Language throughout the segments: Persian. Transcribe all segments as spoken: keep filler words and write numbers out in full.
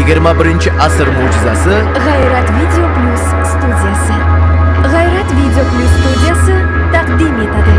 yigirma birinchi asr mo'jizasi G'ayrat Video Plus studiyasi. G'ayrat Video Plus studiyasi taqdim etadi.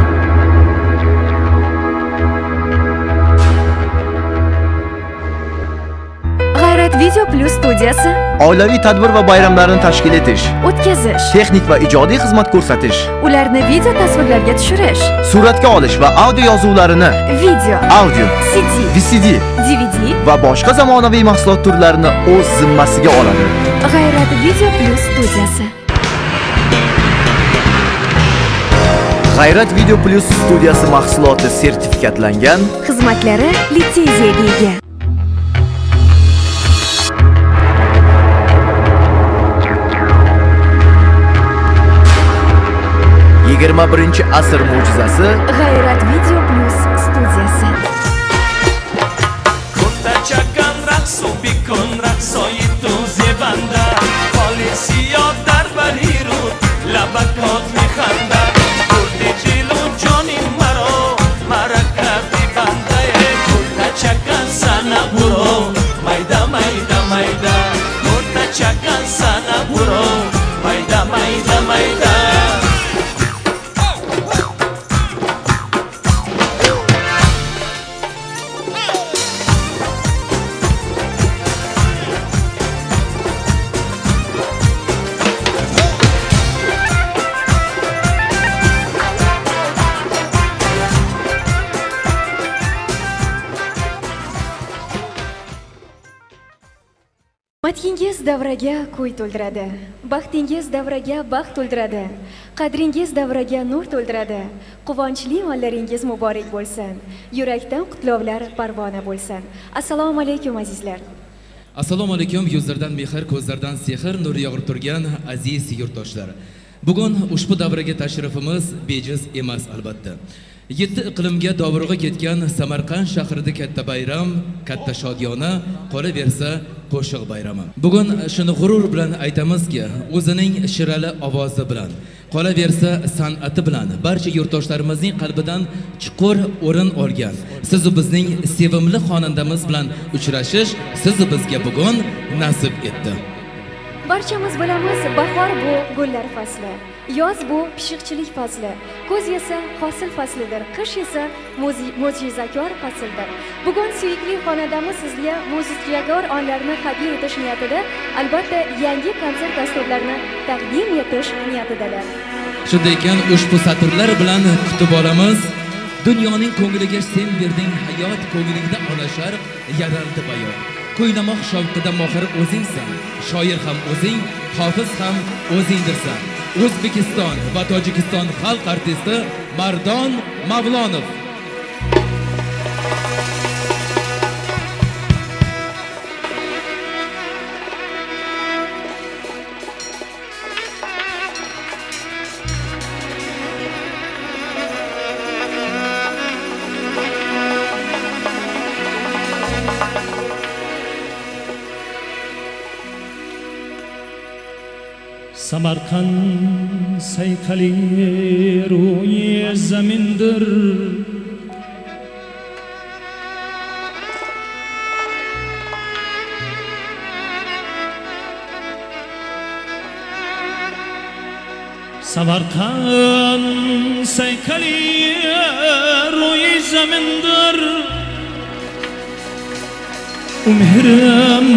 G'ayrat Video Plus studiyasi oilaviy tadbir va bayramlarni tashkil etish, o'tkazish, texnik va ijodiy xizmat ko'rsatish, ularni video tasvirlarga tushirish, suratga olish va audio yozuvlarini, video, audio, C D, V C D D V D va boshqa zamonaviy mahsulot turlarini o'z zimmasiga oladi. G'ayrat Video Plus studiyasi. G'ayrat Video Plus studiyasi mahsuloti sertifikatlangan, Xizmatlari litsenziyaga ega. yigirma birinchi asr mo'jizasi G'ayrat Video Plus studiyasi. Conta chakan raqsu bikon raqsoyi tu zebanda polisiyo darbariru labakot mixanda kurdi jilu jonim maro marakabi bandaye conta chakan sana buro mayda mayda mayda conta chakan sana buro mayda mayda mayda Madhingiz davraga kuy to'ldiradi, baxtingiz davraga baxt to'ldiradi, qadringiz davraga nur to'ldiradi. Quvonchli onlaringiz muborak bo'lsin, yurakdan qutlovlar parvona bo'lsin. Assalomu alaykum azizlar. Assalomu alaykum, yuzlardan mehr, ko'zlardan sehr nuri yog'ib turgan aziz yurtdoshlar. Bugun ushbu davraga tashrifimiz bejiz emas albatta. Yetti iqlimga dovrug'i ketgan Samarqand shahrida katta bayram, katta shodiyona, qolaversa qo'shiq bayrami. Bugun shuni g'urur bilan aytamizki, o'zining shirali ovozi bilan, qolaversa san'ati bilan barcha yurtdoshlarimizning qalbidan chuqur o'rin olgan siz bizning sevimli xonandamiz bilan uchrashish siz bizga bugun nasib etdi. Barchamiz bilamiz, bahor bu gullar fasli, yoz bu pishiqchilik fasli, kuz esa hosil faslidir, qish esa mo'jizakor fasldir. Bugun suyukli xonadamiz sizga mo'jizakor onlarni hadya etish niyatida, albatta yangi konsert dasturlarini taqdim etish niyatidalar. Shunday ekan, ushbu satrlar bilan kutib olamiz. Dunyoning ko'ngliga sen berding hayot, ko'nglingda olashar yaraldi bayon. Kuylamoq shavqida mohir o'zingsan, shoir ham o'zing, hofiz ham o'zingdirsan. O'zbekiston va Tojikiston xalq artisti Mardon Mavlonov. Samarkand saykali ruye zamindir, Samarkand saykali ruye zamindir, umhiram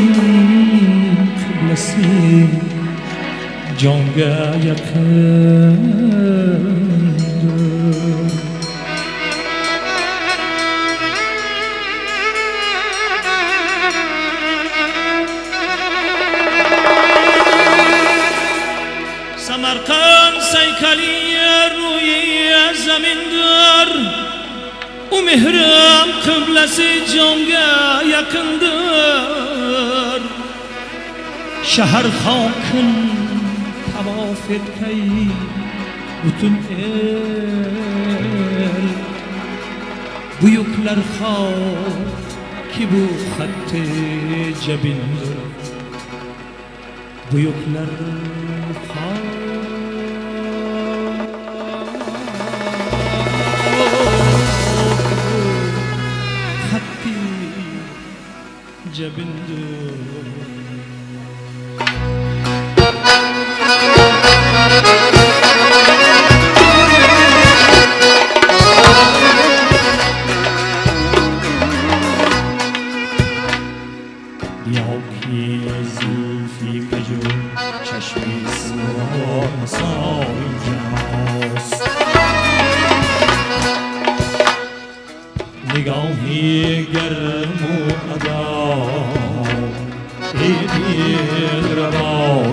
kıblasi jonga yaqindir. Samarkand saykali ruyi zamindir, u mehrim qiblasi jonga yaqindir. Shahar xokin tavof etgay butun el, buyuklar xoh ki bu xatti jabindir. Buyuklar xoh xatti jabindir. گرم و ادای ای دل روای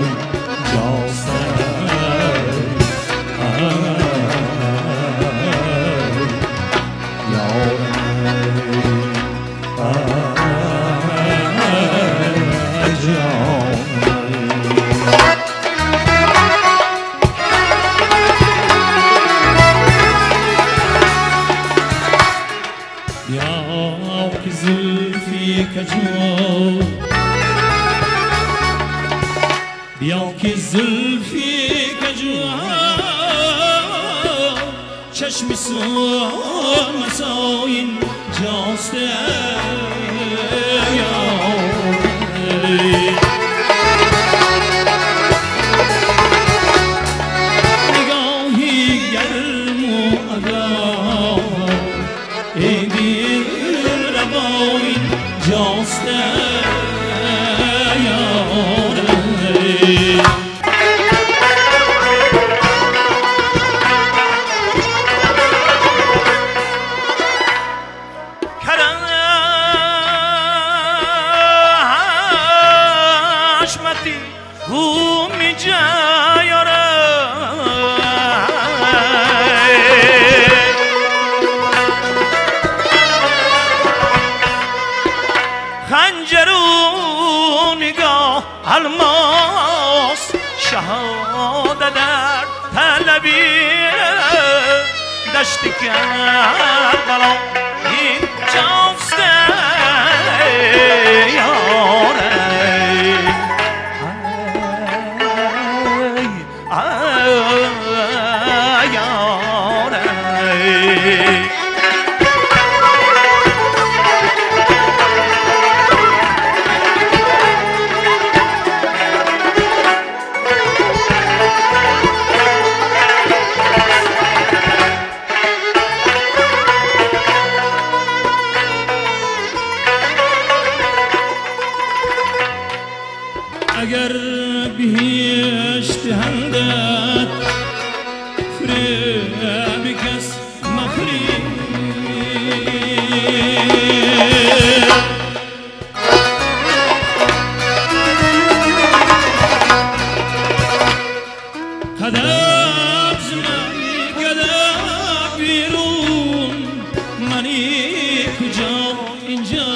بیا که زلفی کجا چشمی سوم مساین جاسته نگاهی گرم و ادا ای دل روای جاسته الماس شهاده در طلبی دشت کربلا این جاسته یاره یاره اگر بهشت هندت فریب کس مفریب قدم زمانی قدم بیرون منی کجا اینجا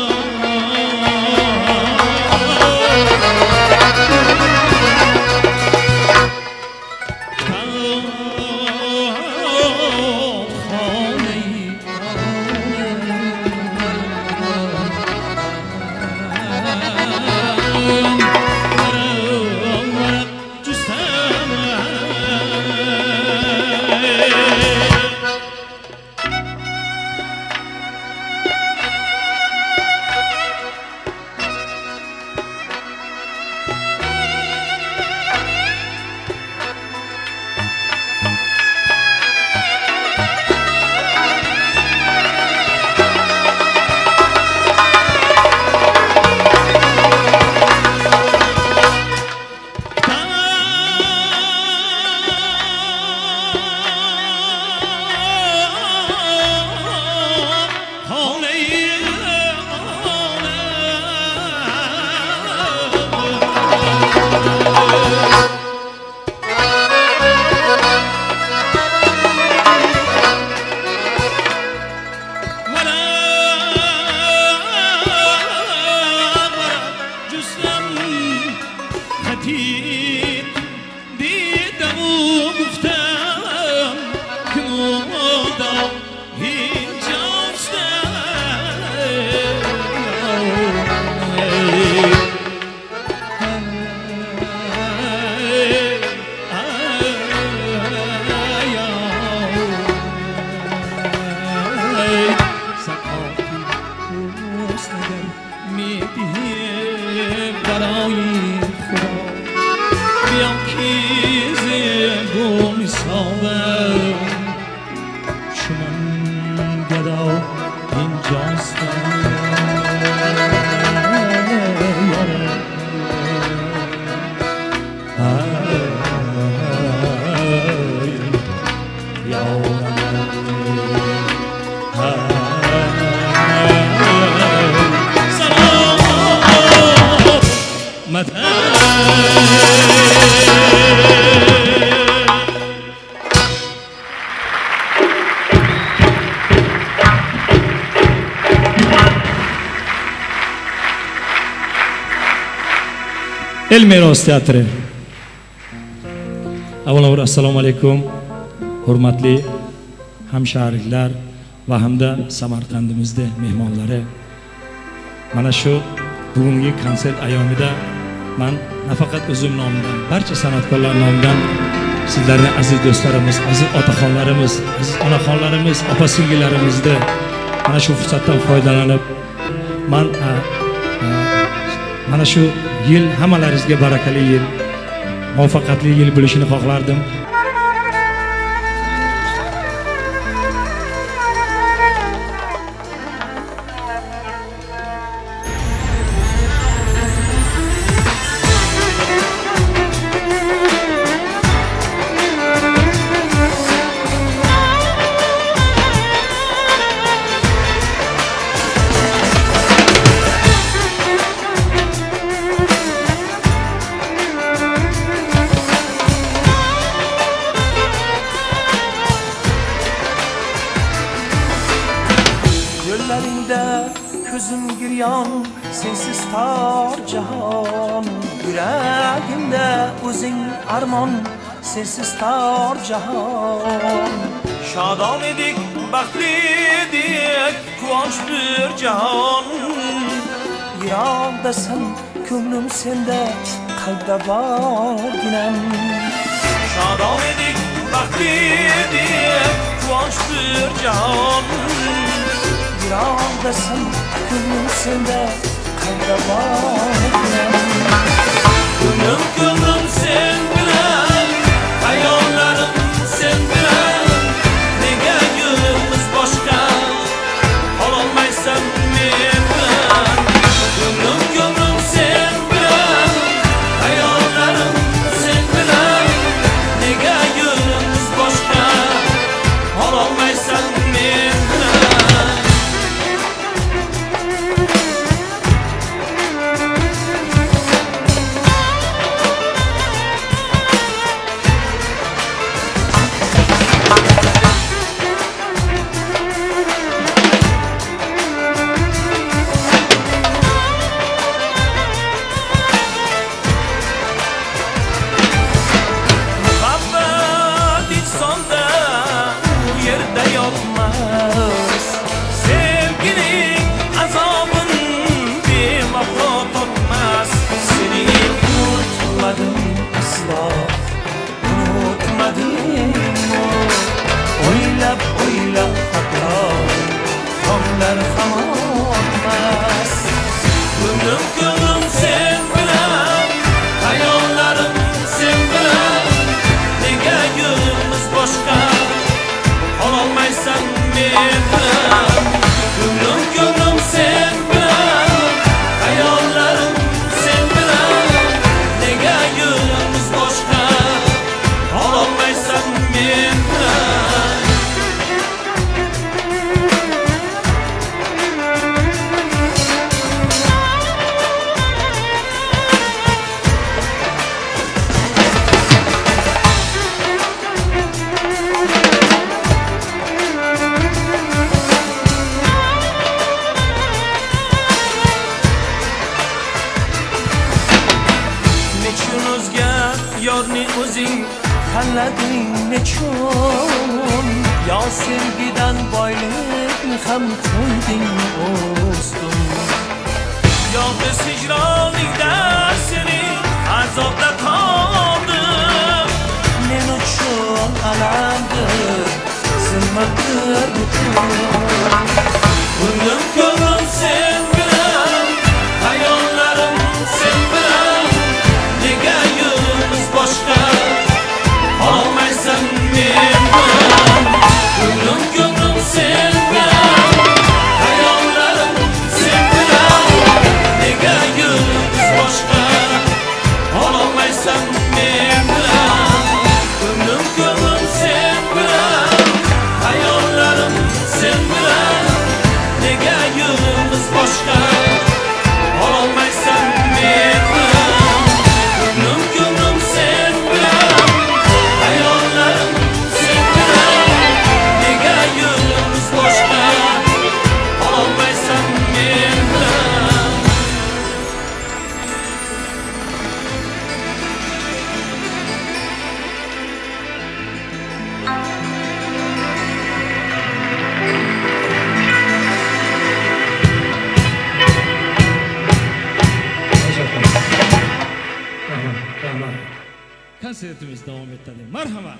El Meros teatri. Avvalambor assalomu alaykum, hurmatli hamsharliklar va hamda Samarqandimizda mehmonlari. Mana shu bugungi konsert ayyomida men nafaqat o'zim nomidan, barcha san'atkorlar nomidan sizlarni aziz do'stlarimiz, aziz otaxonlarimiz, aziz onaxonlarimiz, opa-singillarimizda mana shu fursatdan foydalanib, men mana shu yil hammalaringizga barakali yil, muvaffaqiyatli yil bo'lishini xohlardim. Ko'zim giryon, sensiz tor jahon. Yuragimda o'zing armon, sensiz tor jahon. Shodon edik, baxtli edik, quvonch bir jahon. Yiroqdasan, ko'nglim senda, qalbda borginam. Shodon edik, baxtli edik, quvonch bir jahon. Yiroqdasan, ko'nglim senda, qalbda borginam. Ko'nglim ko'nglim sen bilan, hayollarim sen bilan. Nega yo'limiz boshqa, qololmaysan men bilan. Ko'nglim ko'nglim sen bilan, hayollarim sen bilan. Nega yo'limiz boshqa, qololmaysan men bilan. Yorni o'zing tanlading nechun, yo sevgidan boylikni ham qo'yding o'stum. Yo biz hijroningda seni azobda qoldim. Men uchun alamdir, zulmatdir butun. Ko'nglim ko'nglim sen bilan, hayollarim sen bilan. Nega yo'limiz boshqa, qolmaysan men bilan. Ko'nglim ko'nglim sen bilan, hayollarim sen bilan. Nega yo'limiz boshqa, qolmaysan men bilan. Ko'nglim ko'nglim sen bilan, hayollarim sen bilan. konsertimiz davom etadi. Marhamat.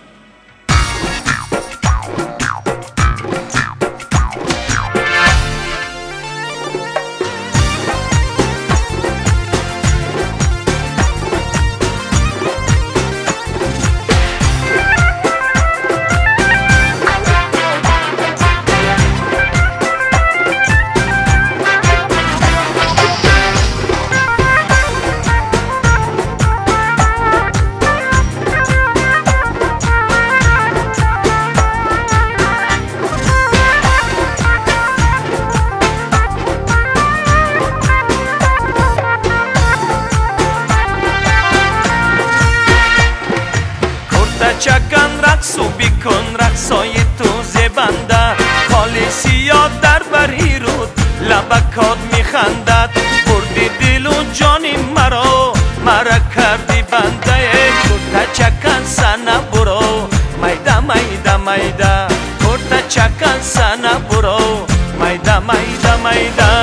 چکن رقص و بیکن رقصای تو زبنده خالصی یاد در بری رود لبکات میخندد بردی دل و جانی مرا مرا کردی بنده کرتا چکن سنه برو میده میده میده کرتا چکن سنه برو میده میده میده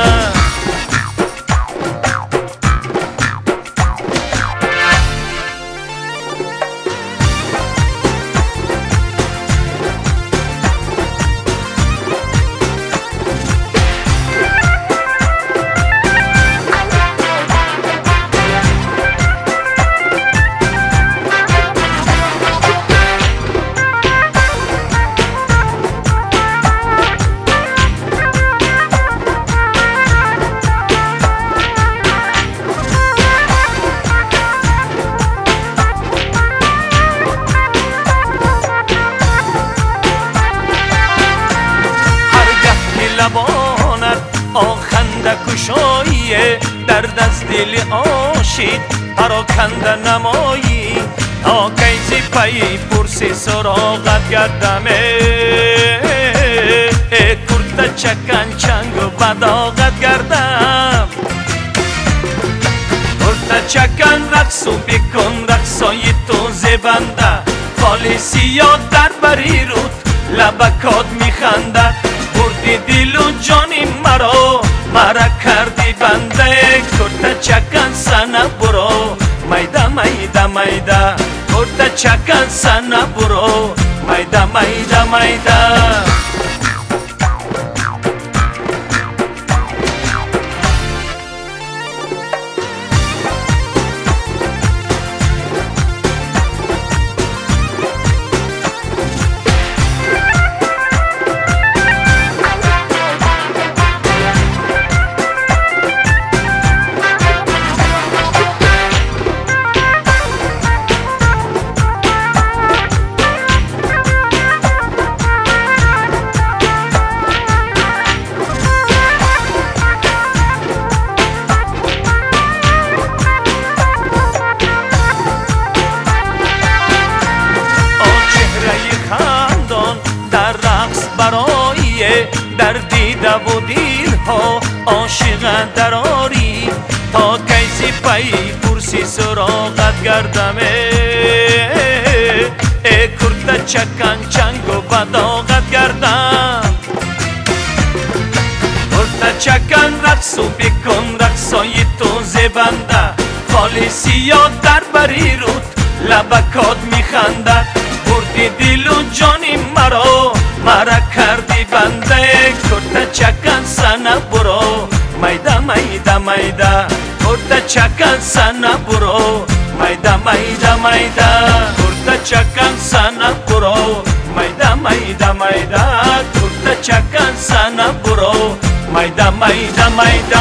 آخنده کشاییه درد از دل آشید پراکنده نمایی تا کیزی پی پرسی سراغت گردمه کرتا چکن چنگ و بداغت گردم کرتا چکن رقص و بیکن رقصای تو زبنده خالصی یاد در بری رود لبکات میخنده بردی دل و جانی مرا مرا کردی بنده کرتا چکن سنه برو میده میده میده کرتا چکن سنه برو میده میده میده در دیده و دیل ها عاشق دراری تا کیسی پی پرسی سراغت گردمه ای کرتا چکن چنگ و بداغت گردم کرتا چکن رقص و بیکن رقصای تو زبنده خالصی یاد در بری رود لبکات میخندد بردی دل و جانی مرا مرا کردی بنده کرتا چکن سنه برو میده میده میده کرتا چکن سنه برو میده میده میده کرتا چکن سنه برو میده میده میده کرتا چکن سنه برو میده میده میده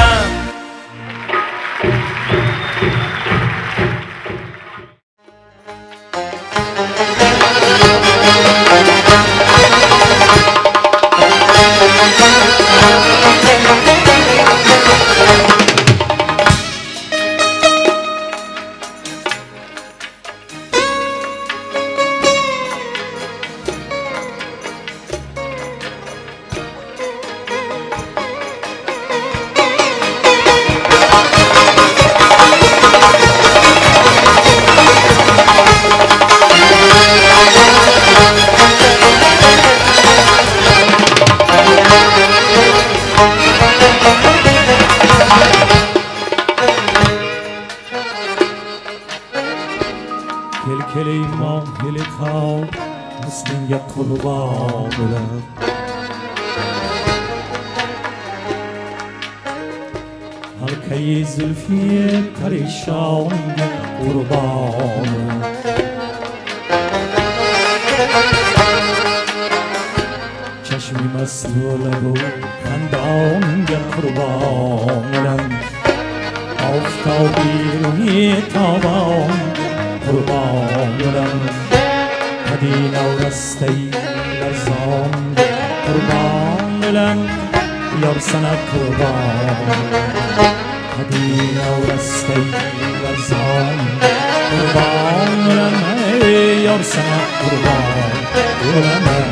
Husninga qurbon bo'lib halqai zulfi parishonga qurbon chashmi mas'ulagu xandonga qurbon bo'lib oftobi ruhi tobon qurbon bo'lib Hadina urastay larzon qurbon bilan yor sana qurbon Hadina urastay larzon qurbon bilan yor sana qurbon bo'laman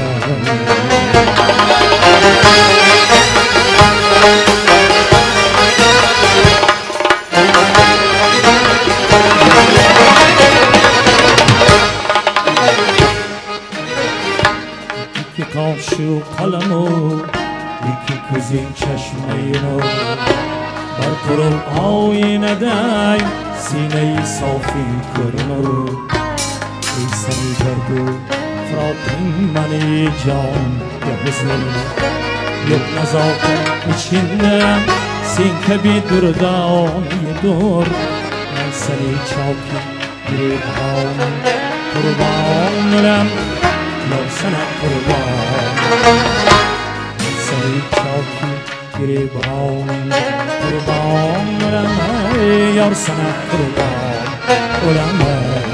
Kaşı kalamu, iki kızın çeşmeyi Bar kurul ayneday, sineyi safin kırınır Ey seni gerdu, fratin mani can ya hızlı Yok nazakın içinde, sen kebi durdan dur Ben seni çavki, bir ağın, kurban ölem Yar sana kurban Seni çavki giribam Kurban olamay Yar sana kurban olamay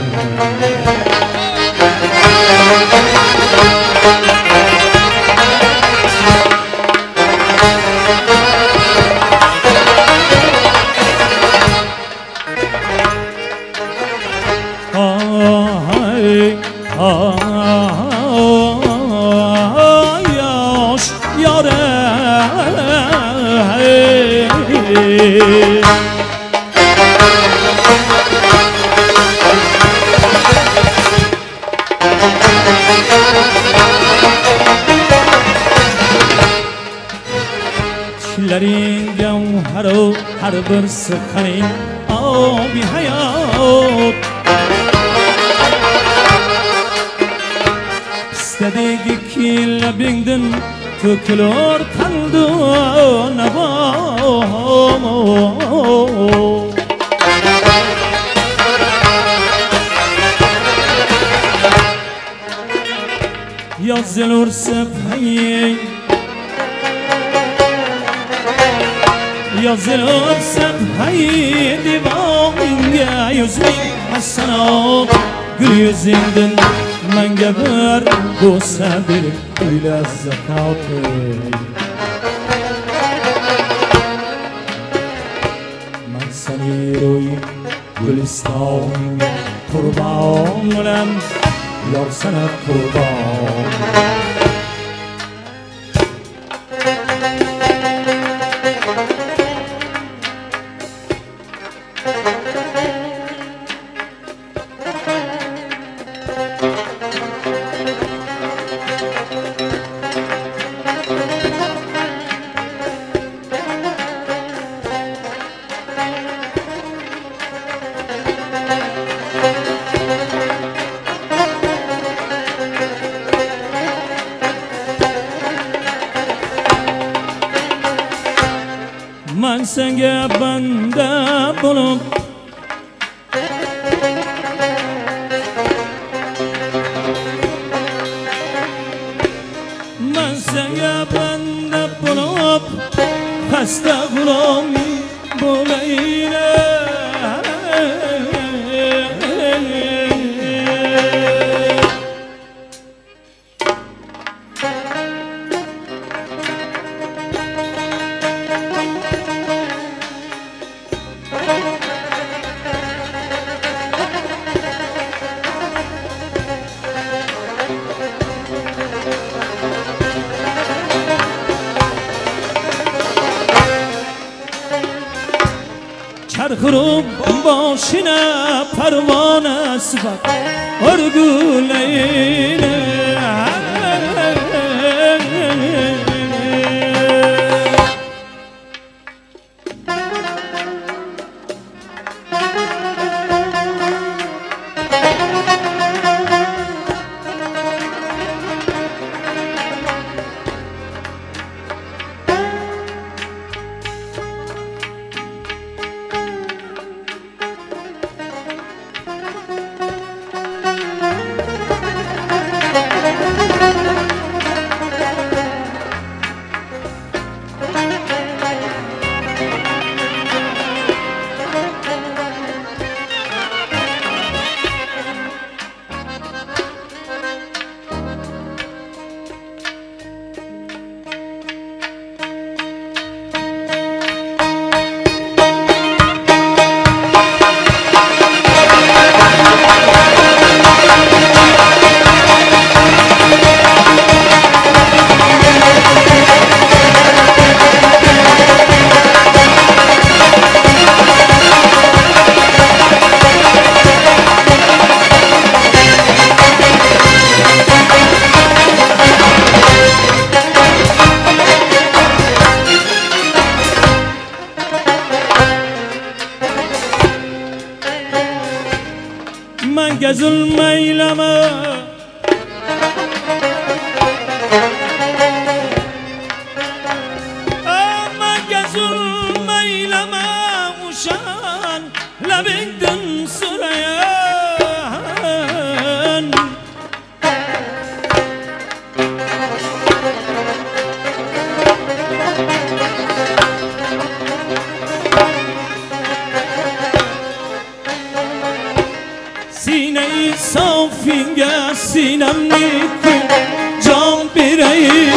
Ay ay Çillerin gevheru her bir sıkhanin abi hayat İstediği ki lebindin tökülür kandı nevam Yazılır sepheyi Yazılır sepheyi divanınga yüzün hasanat Gül yüzünden menge bir bu sabir öyle zakatı Ben seni royum gülistan kurban olam Yar sana kurban Ben senge bende bulup Ben senge bende bulup Hasta kulum bulayla Çarkırıp başına pervane sıfat örgüleyle مگه ظلم ایلمه مگه ظلم ایلمه اوشان لبندن سرین سینه صافینگه سینم نیکو جام بیرهی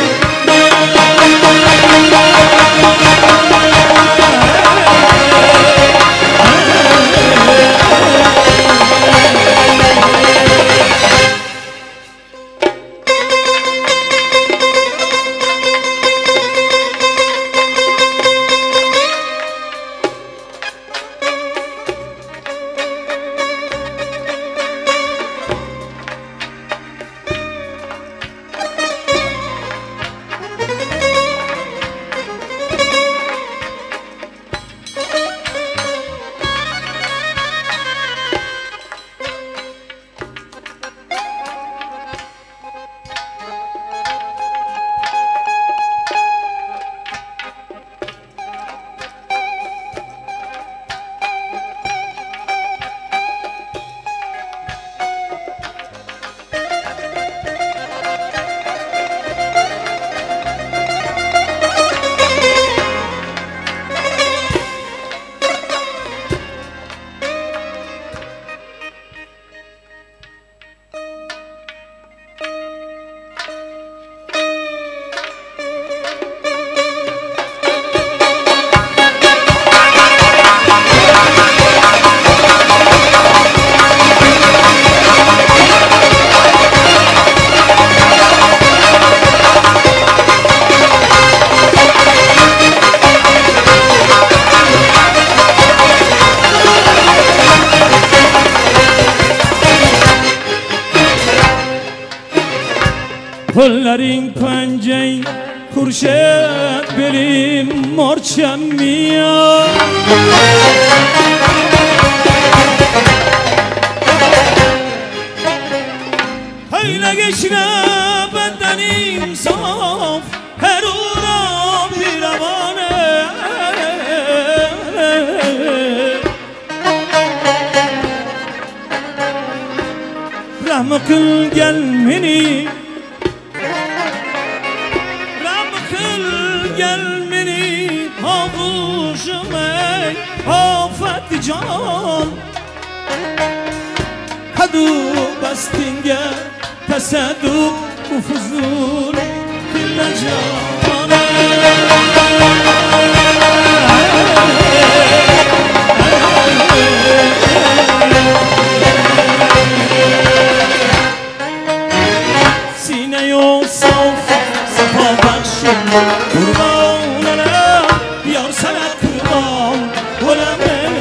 پلرین پنجه خورشید بریم مرچم میاد هیلگش را بدنیم صاف هر او را پیروانه رحم کل گل منی gelmeni havuşume afet can hadu bastinge tesadüf bu fuzul killa cana sine yol saf safa bakşın kurban olam yar sana kurban olam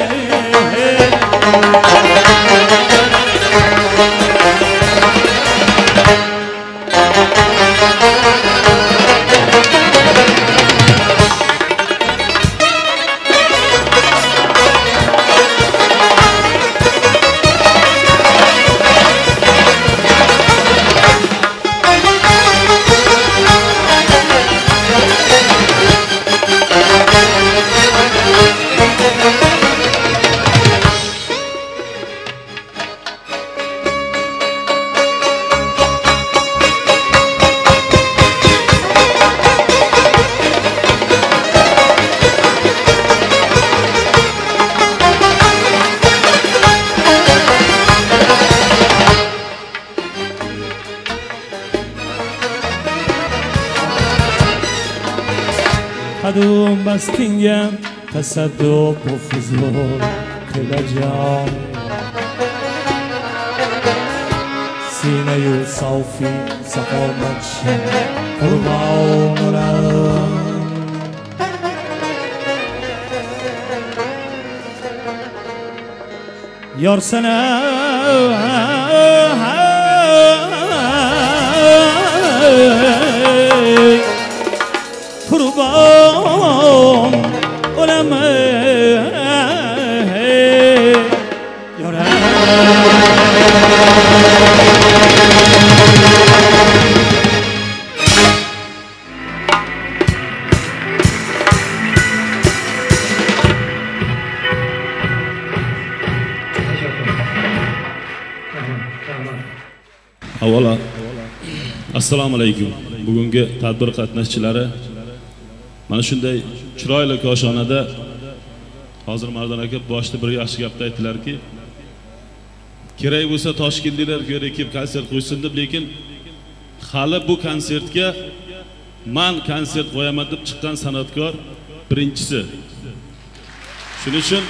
خدوم بستینگم تصدق و فضول کلجام سینه یو صافی سقامت شن قربان اولم یار سنه قربان اولم یارم Avvalo assalomu alaykum. Bugungi tadbir qatnashchilari, mana shunday chiroyli koshonada hozir Mardon aka boshida bir yaxshi gapni aytdilarki, kerak bo'lsa Toshkentliklar ko'ra kelib konsert qo'ysin deb, lekin hali bu konsertga men konsert qo'yaman deb chiqqan san'atkor birinchisi. Shuning uchun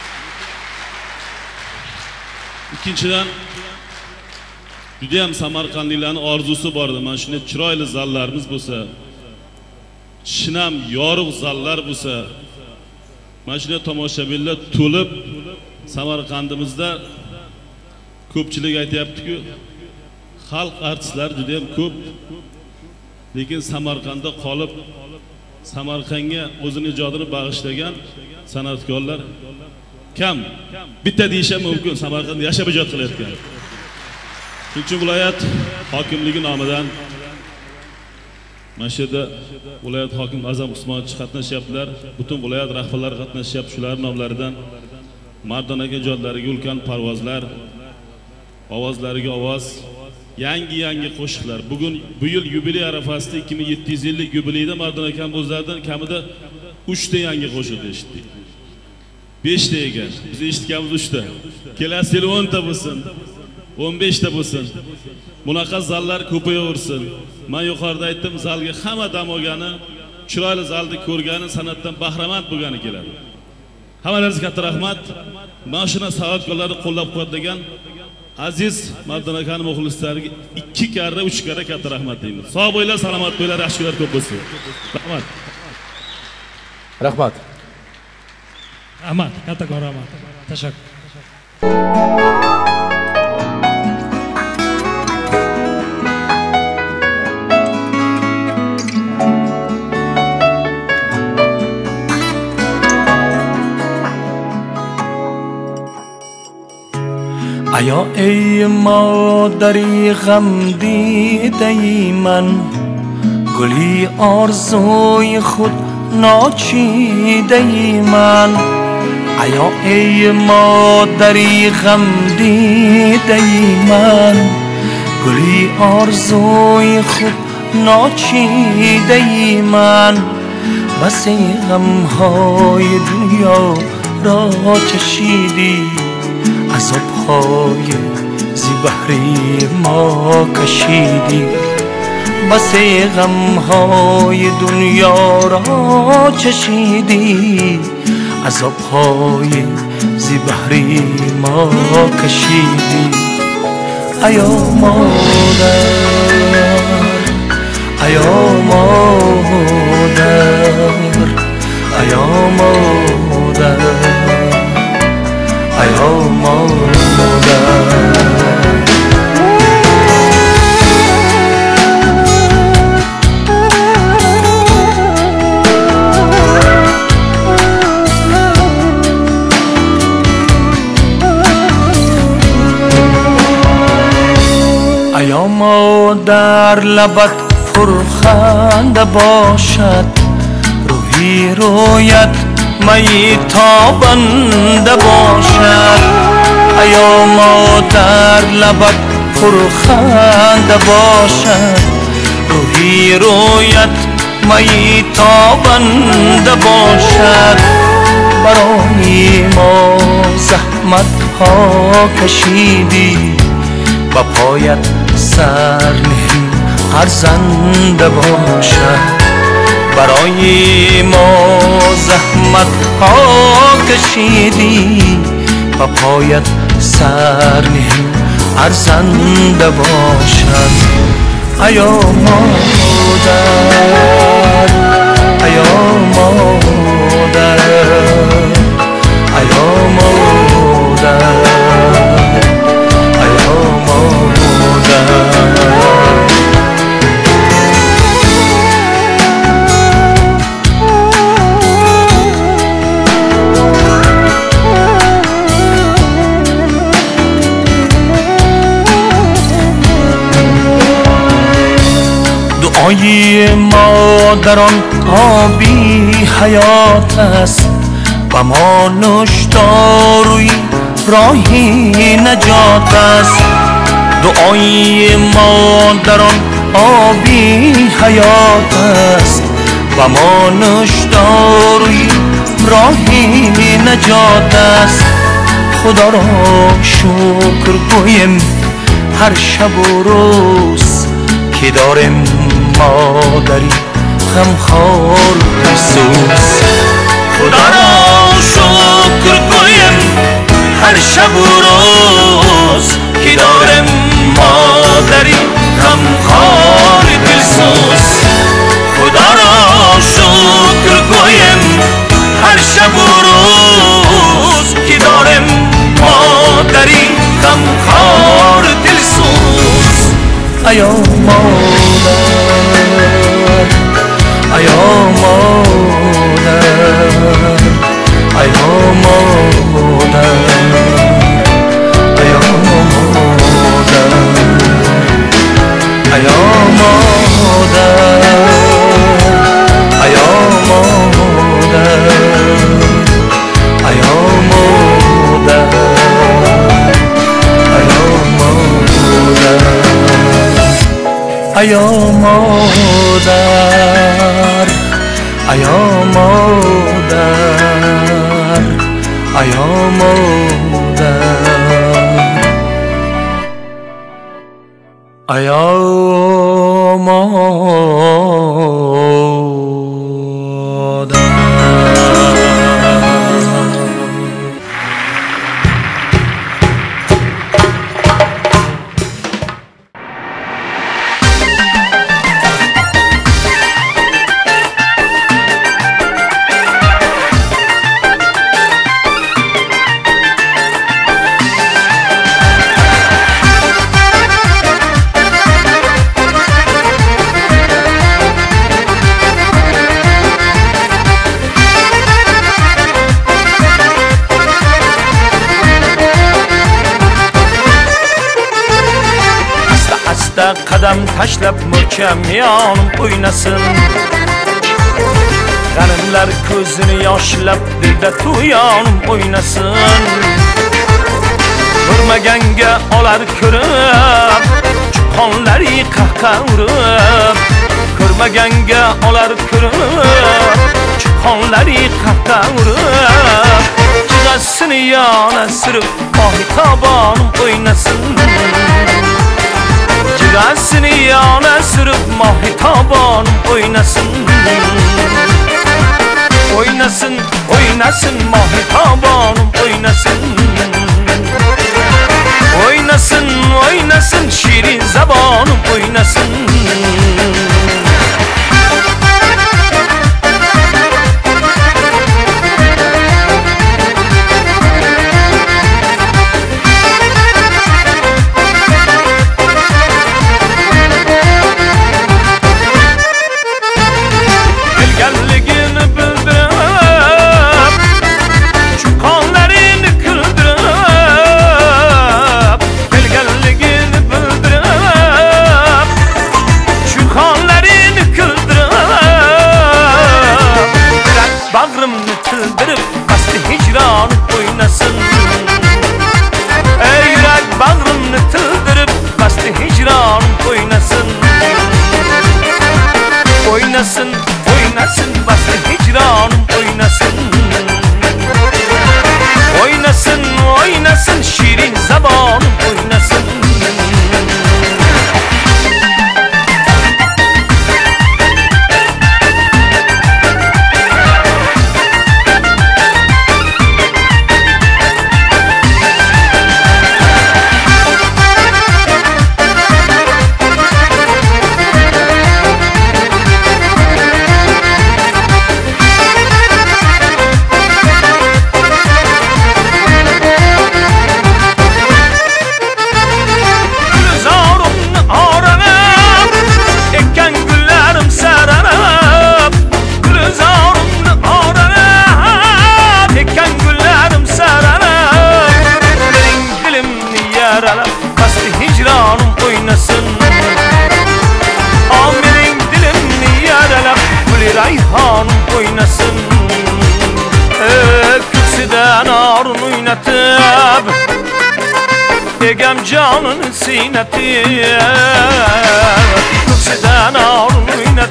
ikkinchidan juda ham samarqandliklarning orzusi bor edi. Mana shunday chiroyli zallarimiz bo'lsa, shinam yorug' zallar bo'lsa, mana shunday tomoshabinlar to'lib, Samarqandimizda ko'pchilik aytayapti-ku, xalq artistlari juda ham ko'p, lekin Samarqandda qolib, Samarqandga o'zining ijodini bag'ishlagan san'atkorlar kam. Bitta deyish ham mumkin, Samarqandda yashab ijod qilayotgan. Shuning uchun viloyat hokimligi nomidan mana shu yerda viloyat hokimi Azam Usmonovich qatnashyaptilar. Butun viloyat rahbarlari qatnashyapti. Shular nomlaridan Mardon aka ijodlariga ulkan parvozlar, ovozlariga ovoz, yangi-yangi qo'shiqlar. Bugun bu yil yubiley arafasida ikki ming yetti yuz ellik yubileyda Mardon akam o'zlaridan kamida uch ta yangi qo'shiq eshitdik. besh ta ekan. Biz eshitganimiz uch ta. Kelasi yil o'n ta bo'lsin, o'n besh ta bo'lsin. Bunaqa zallar ko'payaversin. Men yuqorida aytdim, zalga hamma dam olgani, chiroyli zalni ko'rgani, san'atdan bahramand bo'lgani keladi. Hammalaringizga katta rahmat. Mana shuna san'atkorlarni qo'llab-quvvatlagan aziz Mardon akaning muxlislariga ikki karra, uch karra katta rahmat deymiz. Sog' bo'linglar, salomat bo'linglar, yaxshi kunlar ko'p bo'lsin. Rahmat. Rahmat. Rahmat, kattakon rahmat. Tashakkur. ایا ای مادری غم دیده من، گلی آرزوی خود ناچیده من. ایا ای مادری غم دیده من، گلی آرزوی خود ناچیده من. بس غم های دنیا را چشیدی، عذاب‌های زی بحری ما کشیدی. بس غم‌های دنیا را چشیدی، عذاب‌های زی بحری ما کشیدی. ایا مادر، ایا مادر، ایا مادر، ایا مادر. ایا مادر لبت پرخنده باشد، روحی رویت می تابنده باشد. ایا مادر لبت پرخنده باشد، روحی رویت می تابنده باشد. برای ما زحمت ها کشیدی، با پایت سر نهیم ارزنده باشد. برای ما زحمت ها کشیدی، با پایت سر نهیم ارزنده باشد. ایا مادر، ایا مادر، ایا مادر، ایا مادر. دعای مادران آبی حیات است، و ما نوشداروی راهی نجات است. دعای مادران آبی حیات است و ما نوشداروی راهی نجات است. خدا را شکر گویم هر شب و روز که داریم مادری غمخوار بسوز. خدا را شکر گویم هر شب و روز که داریم مادری غمخوار دلسوز. خدا را شکر گویم هر شب و روز که داریم مادری غمخوار دلسوز. ایا مادر ایا مادر ایا مادر ایا مادر ایا مادر ایا مادر ایا مادر ایا مادر ایا مادر ایا مادر ایا qadam tashlab murkam yonim o'ynasin. G'animlar ko'zini yoshlab dilda tuyonim o'ynasin. Ko'rmaganga olar ko'rib qonlari qahqa urib. Ko'rmaganga olar ko'rib qonlari qahqa urib. Chiqasini yana sirib mohitabonim o'ynasin. Cigasini yana sürüp mahitabanım oynasın. Oynasın, oynasın mahitabanım oynasın. Oynasın, oynasın şirin zabanım oynasın. Oynasın, oynasın, bastı hicranım oynasın. Oynasın, oynasın, şirin zabanım oynasın. Rayhanım oynasın. Öksüden arun oynatıp egam jonini siynatib ko'ksidan orin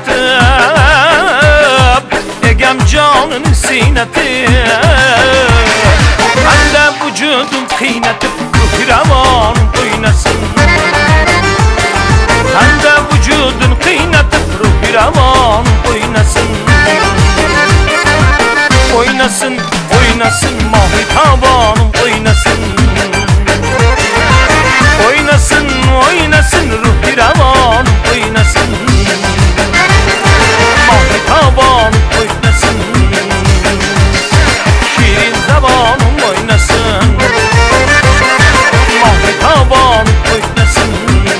o'ynatib egam jonini siynatib manda vujudim qiynatib ruhi ravonim o'ynasin manda vujudim qiynatib ruhi ravonim o'ynasin o'ynasın oynasın mavi tabanım oynasın oynasın oynasın ruhi ravanım oynasın mavi tabanım oynasın şirin zamanım oynasın mavi tabanım oynasın.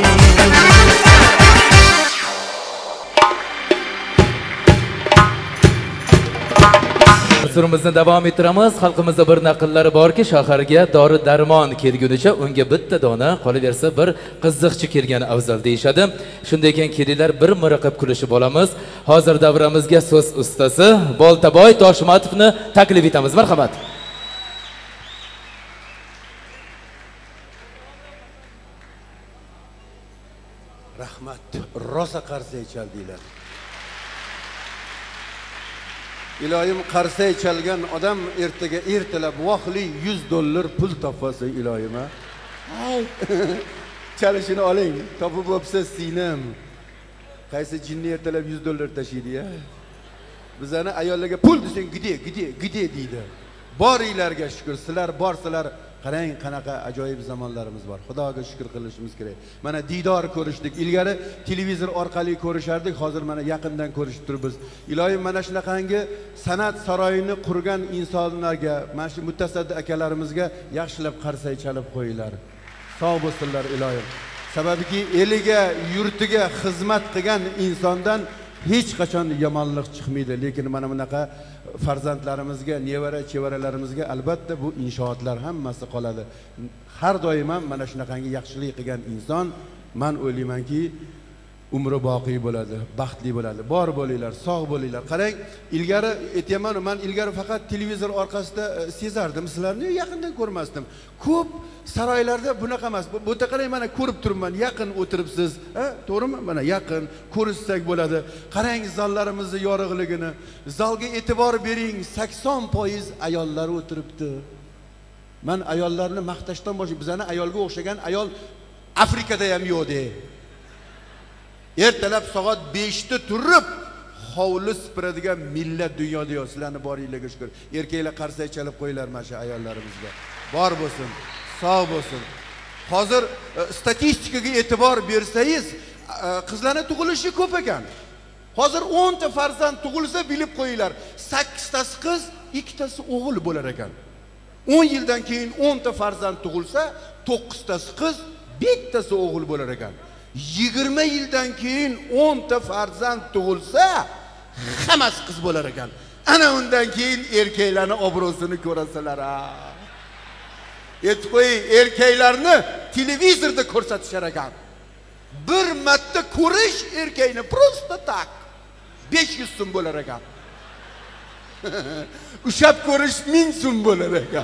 Dasturimizni davom ettiramiz. Xalqimizda bir naqllari borki, shaharga dori darmon kelgunicha unga bitta dona qolaversa bir qiziqchi kelgani afzal deyishadi. Shunday ekan, kelinglar bir miriqib kulishib olamiz. Hozir davramizga so'z ustasi Boltaboy Toshmatovni taklif etamiz. Marhamat. Rahmat. Rosa qarsa chaldinglar. Iloyim qarsay chalgan odam ertaga ertalab vohli yuz dollar pul topsa iloyim ha. Chalishini oling, topib bo'lsa singlim. Qaysi jinni ertalab yuz dollar tashiydi ya? Bizani ayollarga pul desang gide, gide, gide deydi. Boringlarga shukr, sizlar borsizlar. Qarang qanaqa ajoyib zamonlarimiz bor. Xudoga shukr qilishimiz kerak. Mana diydor ko'rishdik. Ilgari televizor orqali ko'rishardik, hozir mana yaqindan ko'rishib turibmiz. Iloyim mana shunaqangi san'at saroyini qurgan insonlarga, mana shu mutasaddi akalarimizga yaxshilab qarsay chalib qo'yinglar. Sog' bo'lsinlar iloyim. Sababiki eliga, yurtiga xizmat qilgan insondan hech qachon yomonlik chiqmaydi, lekin mana bunaqa farzandlarimizga, nevara chevaralarimizga albatta bu inshootlar hammasi qoladi. Har doim ham mana shunaqangi yaxshilik qilgan inson men o'ylaymanki umri boqiy bo'ladi, baxtli bo'ladi. Bor bo'linglar, sog' bo'linglar. Qarang, ilgari aytaman, men ilgari faqat televizor orqasida sezardim, sizlarni yaqindan ko'rmasdim. Ko'p saroylarda bunaqa emas. Bu yerda qarang, mana ko'rib turibman, yaqin o'tiribsiz, ha? To'g'rimi? Mana yaqin ko'rishsak bo'ladi. Qarang zallarimizni yorug'ligini. Zalga e'tibor bering, sakson foiz ayollar o'tiribdi. Men ayollarni maqtashdan boshlayman. Bizani ayolga o'xshagan ayol Afrikada ham yo'q-de. Ertalab soat beshda turib hovli sipiradigan millat dunyoda yo'q. Sizlarni boringlarga shukr. Erkaklar qarsay chalib qo'yinglar mana shu ayollarimizga. Bor bo'lsin, sog' bo'lsin. Hozir statistikaga e'tibor bersangiz, qizlarning tug'ilishi ko'p ekan. Hozir o'nta farzand tug'ilsa bilib qo'yinglar, sakkiztasi qiz, ikkitasi o'g'il bo'lar ekan. o'n yildan keyin o'nta farzand tug'ilsa, to'qqiztasi qiz, bittasi o'g'il bo'lar ekan. yigirma yildan keyin o'nta farzand tug'ilsa, hammasi qiz bo'lar ekan. Ana undan keyin erkaklarning obro'sini ko'rasizlar. Aytib qo'ying, erkaklarni televizorda ko'rsatishar ekan. Bir marta ko'rish erkakni prosta tak besh yuz so'm bo'lar ekan. Ushab ko'rish ming so'm bo'lar ekan.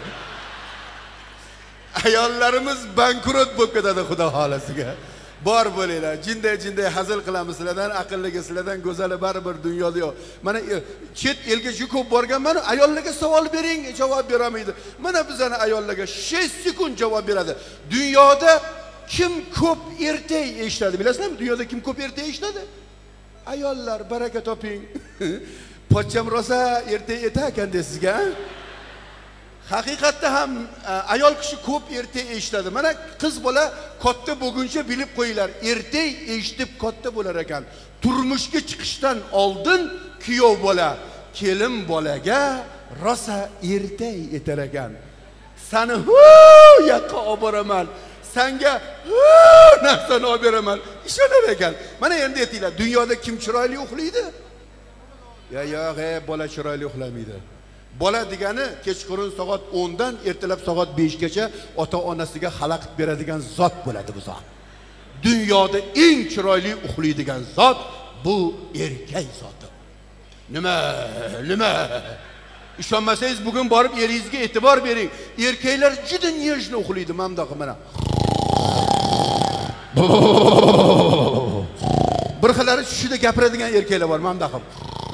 Ayollarimiz bankrot bo'lib ketadi xudo xolasiga. Bor bo'linglar, jinday-jinday hazil qilamiz sizlardan, aqlliga sizlardan go'zali baribir dunyoda yo'q. Mana chet elga juda ko'p borganman, ayollarga savol bering, javob bera olmaydi. Mana bizani ayollarga besh sekund javob beradi. Dunyoda kim ko'p ertak eshitadi? Bilasizlarmi? Dunyoda kim ko'p ertak eshitadi? Ayollar, baraka toping. Pochcham rosa ertak etakan desizga. Haqiqatda ham ayol kishi ko'p ertak eshitadi. Mana qiz bola katta bo'lguncha bilib qo'yinglar, ertak eshitib katta bo'lar ekan. Turmushga chiqishdan oldin kuyov bola kelin bolaga rosa ertak etar ekan. Sani hu yoqqa olib boraman, senga hu narsani olib beraman, ishonar ekan. Mana endi aytinglar, dunyoda kim chiroyli uxlaydi? Ya yo'q, ey bola chiroyli uxlamaydi. Bola degani kechqurun soat o'ndan ertalab soat beshgacha ota-onasiga xalaqit beradigan zot bo'ladi bu zot. Dunyoda eng chiroyli uxlaydigan zot bu erkak zoti. Nima? Nima? Ishonmasangiz bugun borib eringizga e'tibor bering. Erkaklar juda nejni uxlaydi, mamdoq mana. bir xillari tushida gapiradigan erkaklar bor, mana bunaqa.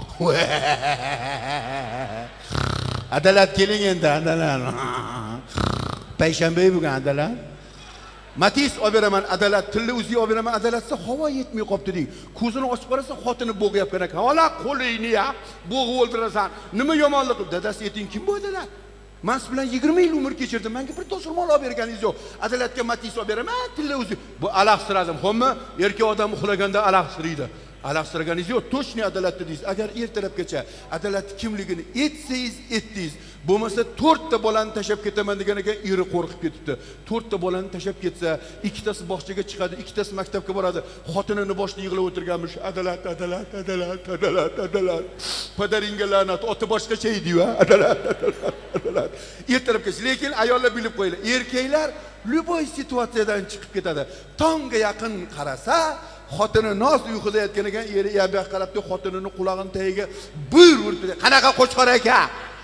Adalat keling endi, adalat. Payshanba bugun adalat. Matiz olib beraman, adalat, tilni o'ziga olib beraman, adalatsa havo yetmay qopti deng. Ko'zini ochib qarasa, xotini bo'g'yapgan ekan. Hala qo'lingni ya, bo'g'ib o'ldirasan. Nima yomonlik qilib? Dadasi ayting, kim bu adalat? Men siz bilan yigirma yil umr kechirdim. Menga bir to'sirmon olib berganingiz yo'q. Adalatga Matiz olib beraman, tilni o'zi. Bu alaqsiradim, xo'pmi? Erkak odam uxlaganda alaqsiraydi. Alaqsiraganingiz yo'q, to'shni adalatni deysiz. Agar ertalabgacha adalat kimligini etsangiz, etdingiz. Bo'lmasa to'rtta bolani tashab ketaman degan ekan, eri qo'rqib ketibdi. to'rtta bolani tashab ketsa, ikkitasi bog'chaga chiqadi, ikkitasi maktabga boradi. Xotinini boshida yig'lab o'tirganmish. Adalat, adalat, adalat, adalat, adalat. Padaringga la'nat, oti boshqacha edi-yu, adalat, adalat, adalat. Ertalabgacha, lekin ayollar bilib qo'yinglar. Erkaklar любой situatsiyadan chiqib ketadi. Tongga yaqin qarasa, xotini noz uyquda yotgan ekan, eri yabiq qarabdi, xotinini qulog'ini tagiga buyur urdi. Qanaqa qo'chqor ekan?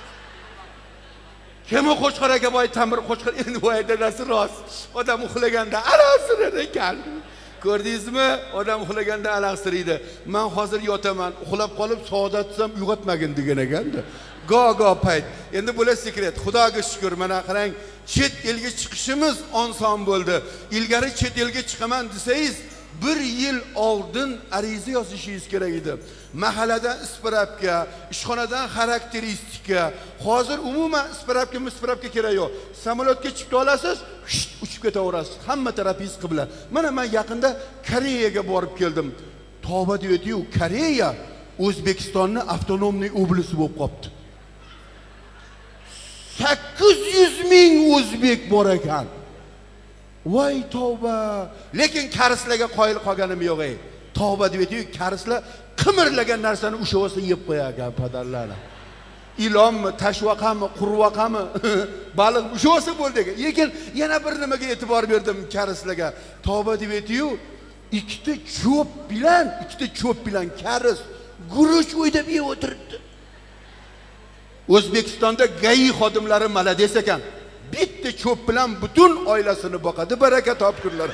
Kim qo'chqor aka boy tamir qo'chqor endi boy dadasi rost. Odam uxlaganda alaqsirar ekan. Ko'rdingizmi? Odam uxlaganda alaqsiraydi. Men hozir yotaman, uxlab qolib saodat desam uyg'otmagin degan ekanda. Go-go payt. Endi bular sekret. Xudoga shukr, mana qarang, chet elga chiqishimiz oson bo'ldi. Ilgari chet elga chiqaman desangiz, bir yil oldin ariza yozishingiz kerak edi. Mahalladan isprapga, ishxonadan xarakteristika. Hozir umuman isprapga, isprapga kerak yo'q. Samolyotga chiqib olasiz, uchib ketaverasiz. Hamma tarafingiz qibla. Mana men yaqinda Koreyaga borib keldim. Tavba deydi-yu, Koreya O'zbekistonning avtonomniy oblasi bo'lib qopti. sakkiz yuz ming o'zbek bor ekan. Voy tavba. Lekin karislarga qoyil qolganim yo'q ey. Tavba deydi-yu, karislar qimirlagan narsani o'sha o'sa yeb qo'yarkan padarlar. Ilonmi, tashvaqami, qurvaqami, baliq o'sha o'sa bo'ldi ekan. Lekin yana bir nimaga e'tibor berdim karislarga. Tavba deydi-yu, ikkita cho'p bilan, ikkita cho'p bilan karis guruch o'ydab yeb o'tiribdi. O'zbekistonda gayi xodimlari malades ekan. Bitta cho'p bilan butun oilasini boqadi, baraka topkurlar.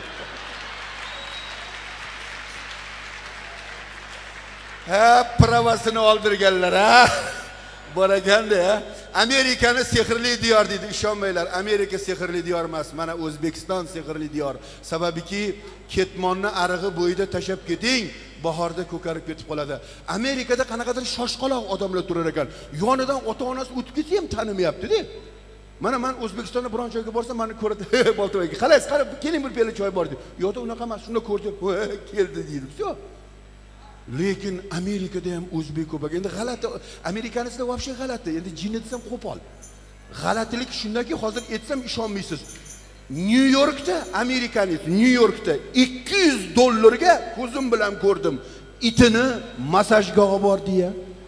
Ha, pravasini oldirganlar, ha. Borakanda, ha. Amerikani sehrli diyor dedi, ishonmanglar. Amerika sehrli diyor emas, mana O'zbekiston sehrli diyor. Sababiki ketmonni arig'i bo'yida tashab keting, bahorda ko'karib ketib qoladi. Amerikada qanaqadir shoshqaloq odamlar turar ekan. Yonidan ota-onasi o'tib ketsa ham tanimayapti-da. Mana men O'zbekistonda biron joyga borsam, meni ko'radi. Boltovaga, "Qalaysiz, qarab, keling bir piyola choy bor" deb. Yo'qda unaqa emas, shunda ko'rdim, keldi deydi. Всё. Lekin Amerikada ham o'zbek ko'p. Endi g'alati, amerikanislar вообще g'alati. Endi jinni desam qo'pol. G'alatilik shundaki, hozir aytsam ishonmaysiz. Nyu-Yorkda, amerikanis Nyu-Yorkda ikki yuz dollarga ko'zim bilan ko'rdim. Itini masajgohi bor deya.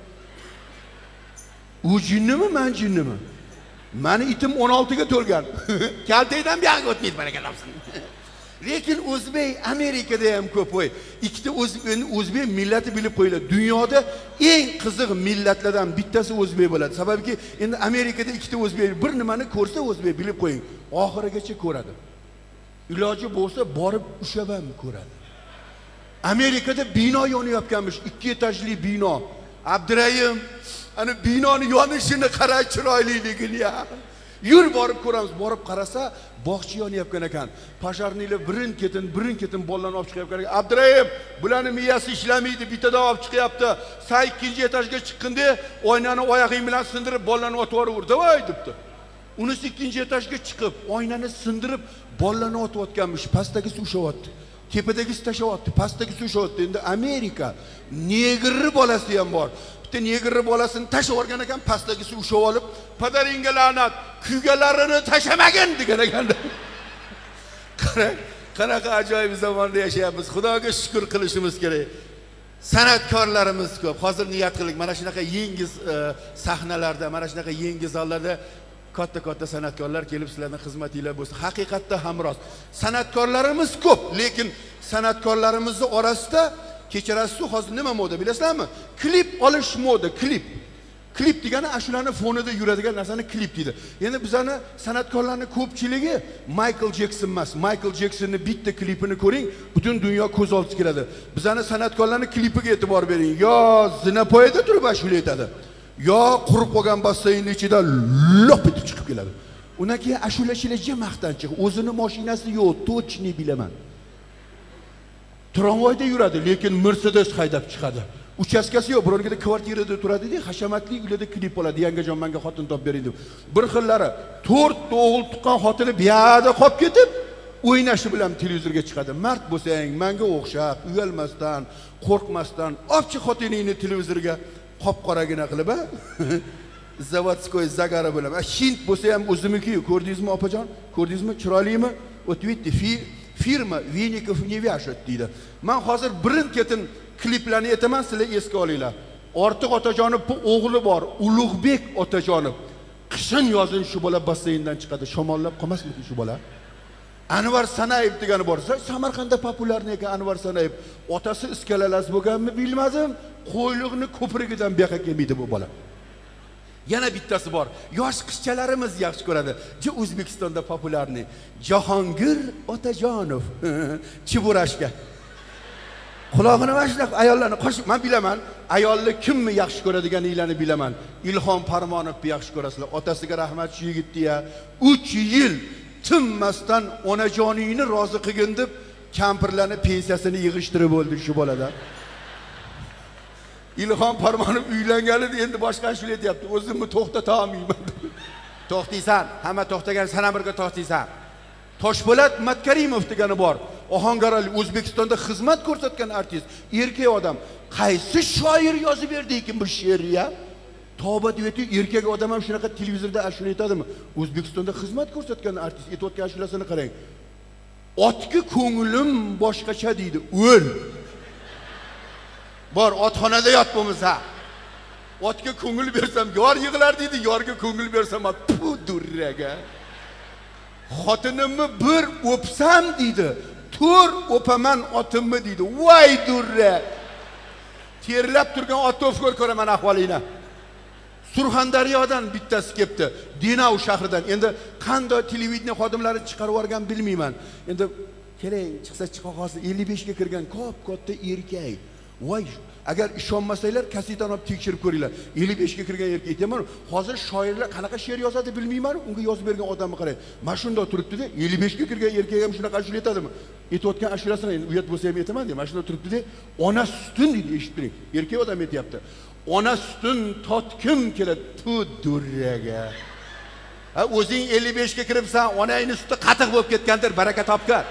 U jinnimi, men jinnimi? Mani itim o'n oltiga to'lgan. Kaltaydan buyoqqa o'tmaydi barakalamsin. Lekin o'zbek Amerikada ham ko'p qo'y. Ikkita o'zbek, o'zbek millati bilib qo'yinglar. Dunyoda eng qiziq millatlardan bittasi o'zbek bo'ladi. Sababki endi Amerikada ikkita o'zbek bir nimani ko'rsa o'zbek bilib qo'ying, oxirigacha ko'radi. Iloji bo'lsa borib ushlab ham ko'radi. Amerikada bino yonayotganmish, ikki etajli bino. Abdurayim, ana binoni yonishini qara, chiroyliligini ya. Yur borib ko'ramiz, borib qarasa, bog'cha yonayotgan ekan. Pasharnilar birin ketin, birin ketin bollarni olib chiqayotgan ekan. Abdurayim, bularni miyasi ishlamaydi, bittadan olib chiqyapti. Sen ikkinchi etajga chiqqanda, oynani oyog'ing bilan sindirib, bollarni otib yubordi, voy debdi. Unisi ikkinchi etajga chiqib, oynani sindirib, bollarni otib o'tganmish, pastdagisi ushayapti. Tepadagisi tashyapti, pastdagisi ushayapti. Endi Amerika negri bolasi ham bor. Negri bolasini tashib o'rgan ekan, pastdagisi ushab olib, "Padaringga la'nat, kuygalarini tashamagin" degan ekan. Qarang, qanaqa ajoyib zamonda yashayapmiz. Xudoga shukr qilishimiz kerak. San'atkorlarimiz ko'p. Hozir niyat qiling, mana shunaqa yangi sahnalarda, mana shunaqa yangi zallarda katta-katta san'atkorlar kelib sizlarning xizmatinglar bo'lsa, haqiqatda ham rost. San'atkorlarimiz ko'p, lekin san'atkorlarimizning orasida kechirasiz, hozir nima moda bilasizlarmi? Klip olish moda, klip. Klip degani ashulani fonida yuradigan narsani klip deydi. Endi bizani san'atkorlarning ko'pchiligi Michael Jackson emas. Michael Jacksonning bitta klipini ko'ring, butun dunyo ko'z oldiga keladi. Bizani san'atkorlarning klipiga e'tibor bering. Yo zinapoyada turib ashula aytadi. Yo qurib qolgan basseynning ichida lop etib chiqib keladi. Undan keyin ashulachilar maqtanchiq, o'zini mashinasi yo'q, точно bilaman. Tramvayda yuradi, lekin Mercedes haydab chiqadi. Uchastkasi yo'q, birovga kvartirada turadi-da, hashamatli uylarda klip oladi. Yangajon menga xotin topib bering deb. Bir xillari to'rtta o'g'il tuqqan xotini bu yerda qolib ketib, o'ynashi bilan televizorga chiqadi. Mard bo'lsang, menga o'xshab, uyalmasdan, qo'rqmasdan, olchi xotiningni televizorga qop-qoragina qilib, ha? Zavodskoy zagara bilan. Hind bo'lsa ham o'zimiki-yu, ko'rdingizmi opajon? Ko'rdingizmi? Chiroylimi? O'tibdi firma Vinikov ne vyashit deydi. Men hozir birin-ketin kliplarni aytaman, sizlar esga olinglar. Ortiq Otajonov o'g'li bor, Ulug'bek Otajonov. Qishin yozin shu bola basseyndan chiqadi, shamollab qolmasmidi shu bola? Anvar Sanayev degani bor. Samarqandda populyarni ekan Anvar Sanayev. Otasi iskalalas bo'lganmi bilmadim, qo'yliqni ko'prigidan bu yoqqa kelmaydi bu bola. Yana bittasi bor. Yosh qizchalarimiz yaxshi ko'radi. Je O'zbekistonda populyarni Jahongir Otajonov. Chiburashga. Quloqini mana shunaqa ayollarni qo'shib, men bilaman, ayolni kimni yaxshi ko'radiganinglarni bilaman. Ilhom Parmonovni yaxshi ko'rasizlar. Otasiga rahmat shu yigitni-ya uch yil tinmasdan onajoningni rozi qilgin deb kampirlarning pensiyasini yig'ishtirib bo'ldi shu bolada. Ilhom Parmonov uylanganida endi boshqa ashula aytayapti. O'zimni to'xtata olmayman. To'xtaysan, hamma to'xtagan sana birga to'xtaysan. Toshpo'lat Matkarimov degani bor. Ohangaronlik O'zbekistonda xizmat ko'rsatgan artist, erkak odam. Qaysi shoir yozib berdi ekan bu she'rni? Tavba deb erkak odam ham shunaqa televizorda ashula aytadimi? O'zbekistonda xizmat ko'rsatgan artist aytayotgan ashulasini qarang. Otga ko'nglim boshqacha deydi. O'l. Bor otxonada yot bo'lmasa. Otga ko'ngil bersam yor yig'lar deydi, yorga ko'ngil bersam pu durraga. Xotinimni bir o'psam deydi, tur o'paman otimni deydi. Voy durra. Terlab turgan otni o'pib ko'raman ahvolingni. Surxondaryodan bittasi kelibdi, Denov shahridan. Endi qanday televideniya xodimlari chiqarib yuborgan bilmayman. Endi keling, chiqsa chiqa qolsin, ellik besh ga kirgan kop katta erkak. Voy, agar ishonmasanglar, kasetani olib tekshirib ko'ringlar. ellik besh ga kirgan erkak aytaman, hozir shoirlar qanaqa she'r yozadi bilmayman, unga yozib bergan odamni qarang. Mana shunda turibdi-da, ellik besh ga kirgan erkak ham shunaqa ashula aytadimi? Aytayotgan ashulasini endi uyat bo'lsa ham aytaman deb, mana shunda turibdi-da, ona sutin deydi, eshitib turing. Erkak odam aytayapti. Ona sutin totkim keladi, tu durraga. Ha, o'zing ellik besh ga kiribsan, onangning suti qatiq bo'lib ketgandir, baraka topgan.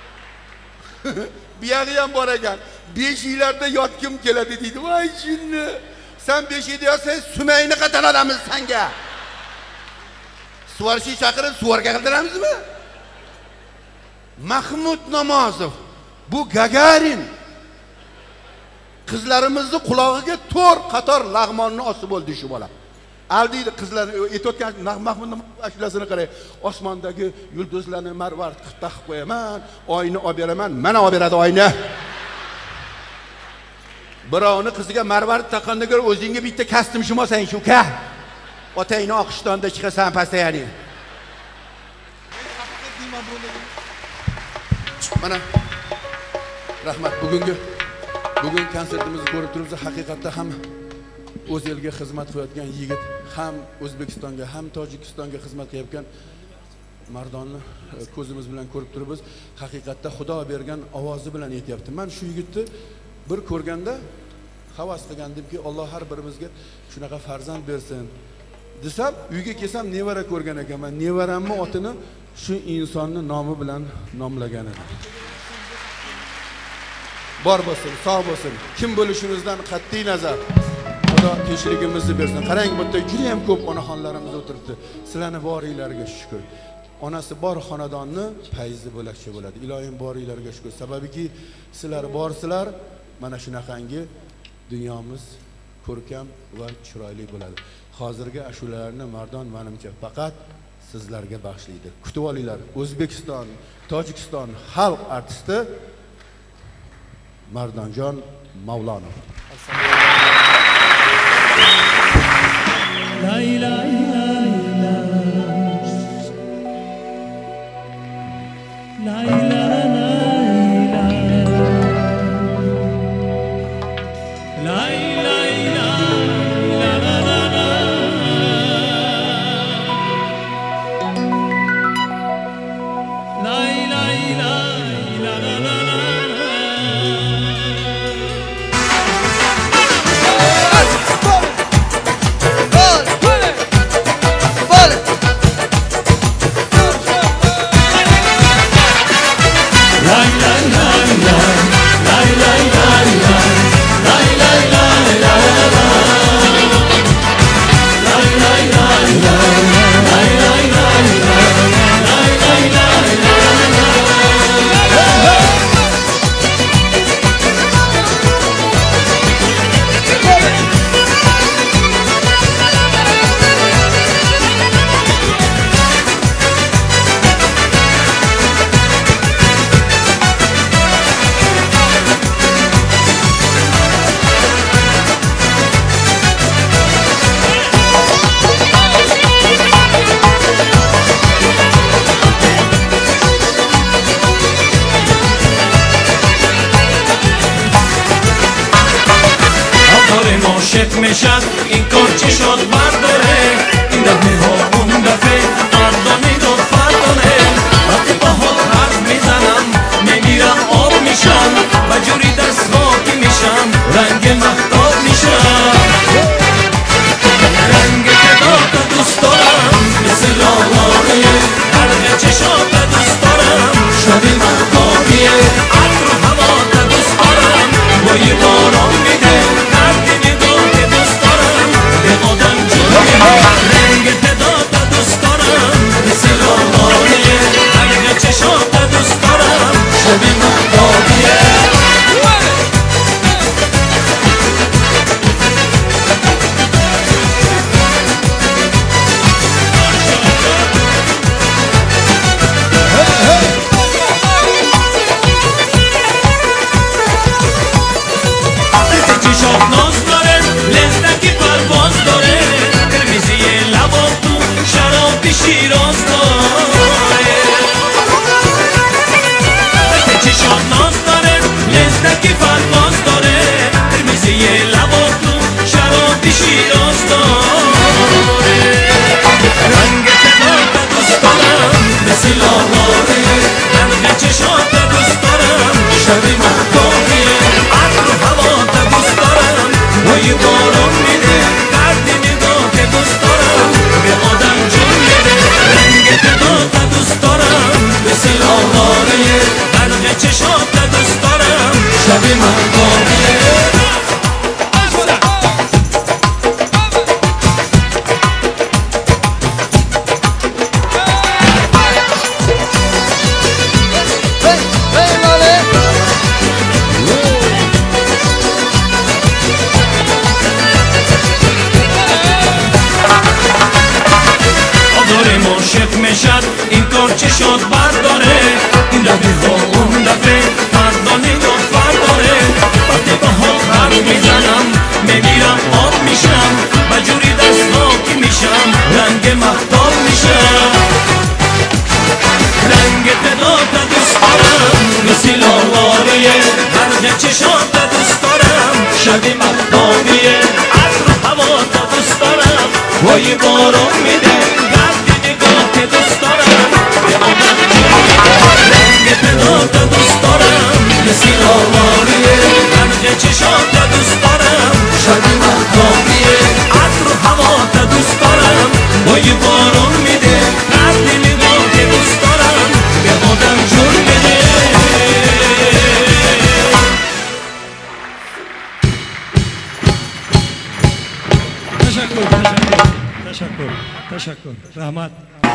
Biyog'i ham bor ekan. besh yillarda yotkim keladi deydi. Voy jinni. Sen besh yilda yotsang, sumayni qatalanamiz senga. Suvarshi chaqirib, suvarga qildiramizmi? Mahmud Namozov, bu Gagarin. Qizlarimizni qulog'iga to'rt qator lag'monni osib bo'ldi shu bola. Aldiydi qizlar aytayotgan Mahmud ashulasini qarang. Osmondagi yulduzlarni marvar taqib qo'yaman, oyni olib beraman, mana olib beradi oyni. Birovni qiziga marvar taqqanda ko'ra o'zingga bitta kostyum shimosang shu ka. Otangni Oqishtonda chiqasan pastayani. Mana rahmat bugungi bugun konsertimizni ko'rib turibsiz. Haqiqatda ham o'z eliga xizmat qilayotgan yigit, ham O'zbekistonga, ham Tojikistonga xizmat qilayotgan mardonni ko'zimiz bilan ko'rib turibmiz. Haqiqatda Xudo bergan ovozi bilan aytayapti. Men shu yigitni bir ko'rganda havas qilgandimki, Alloh har birimizga shunaqa farzand bersin. Desam, uyga kelsam nevara ko'rgan ekanman. Nevaramni otini shu insonni nomi bilan nomlagan edim. Bor bo'lsin, sog' bo'lsin. Kim bo'lishimizdan qat'iy nazar Xudo tinchligimizni bersin. Qarang, bu yerda juda ham ko'p onaxonlarimiz o'tiribdi. Sizlarning boringlarga shukr. Onasi bor xonadonni fayzi bo'lakcha bo'ladi. Ilohim boringlarga shukr. Sababiki sizlar borsizlar, mana shunaqangi dunyomiz ko'rkam va chiroyli bo'ladi. Hozirgi ashulalarni Mardon menimcha faqat sizlarga bag'ishlaydi. Kutib olinglar. O'zbekiston, Tojikiston xalq artisti Mardonjon Mavlonov. میشد این کار چی شد برداره این دفعه ها اون دفعه مردانی دو فردانه وقتی با ها حرف میزنم میمیرم آب میشم و جوری دست خاکی میشم رنگ مختاب میشم رنگ کدات دوست دارم مثل لاله برق چشات دوست دارم شدی مختابیه عطر و هوات دوست دارم و یه باران میده رنگ تداد دوست دارم مثل لاله رنگ چشات دوست دارم شبیه مختابیه چشات ناز داره لذتی پرواز داره شرابی شیراز داره چشات ناز داره لذتی پرواز داره قرمزی لبا تو شرابی شیراز داره رنگ تداد دوست دارم مثل لاله رنگ چشات دوست دارم شبیه مختابیه عطر و هوات دوست دارم و یه باران میده درد نگاه دوست دارم به آدم جون میده رنگ تداد دوست دارم مثل لاله برق چشات دوست دارم شبیه مختابیه میشد این کار چه شد برداره این دفعه ها اون دفعه مردانی دو فرداره وقتی با ها حرف میزنم میمیرم آب میشم و جوری دست خاکی میشم رنگ مختاب میشم رنگ تداد دوست دارم مثل لاله برق چشات دوست دارم شبیه مختابیه عطر و هوات دوست دارم و یه باران میده دوست دارم به آدم رنگ تداد دوست دارم مثل لاله رنگ چشات دوست دارم شبیه مختابیه عطر و هوات دوست دارم با یه باران میده درد نگاه دوست دارم به آدم جون میده تشکر تشکر تشکر تشکر رحمت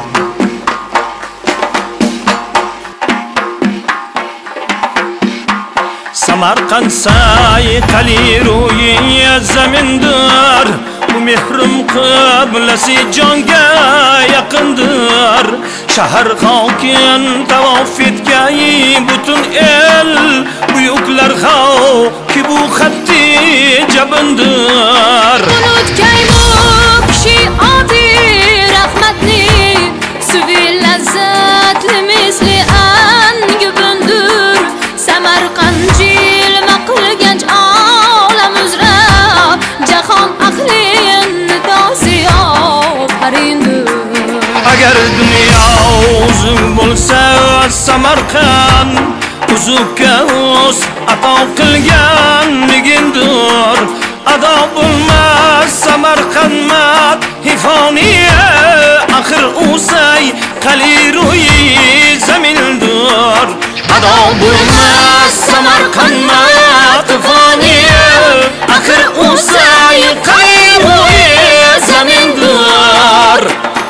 سمرقند سعی قلی روی زمیندر و مهرم قبلسی جانگه یقندر شهر خاکین توافید که بوتون ال بیوکلر خاو که بو خطی جبندر خلود که ما خوشی آبی رحمتنی سوی لذت مثل انگ بندر سمرقند جیل مقل گنج عالم ازرا جهان اخلین دازی آفریندر اگر دنیا uzun bo'lsa Samarqand uzukkos ato qilganligindir ado bo'lmas Samarqand mat hifoniya axir usay qaliruyi zamindir ado bo'lmas Samarqand mat hifoniya axir usay qaliruyi zamindir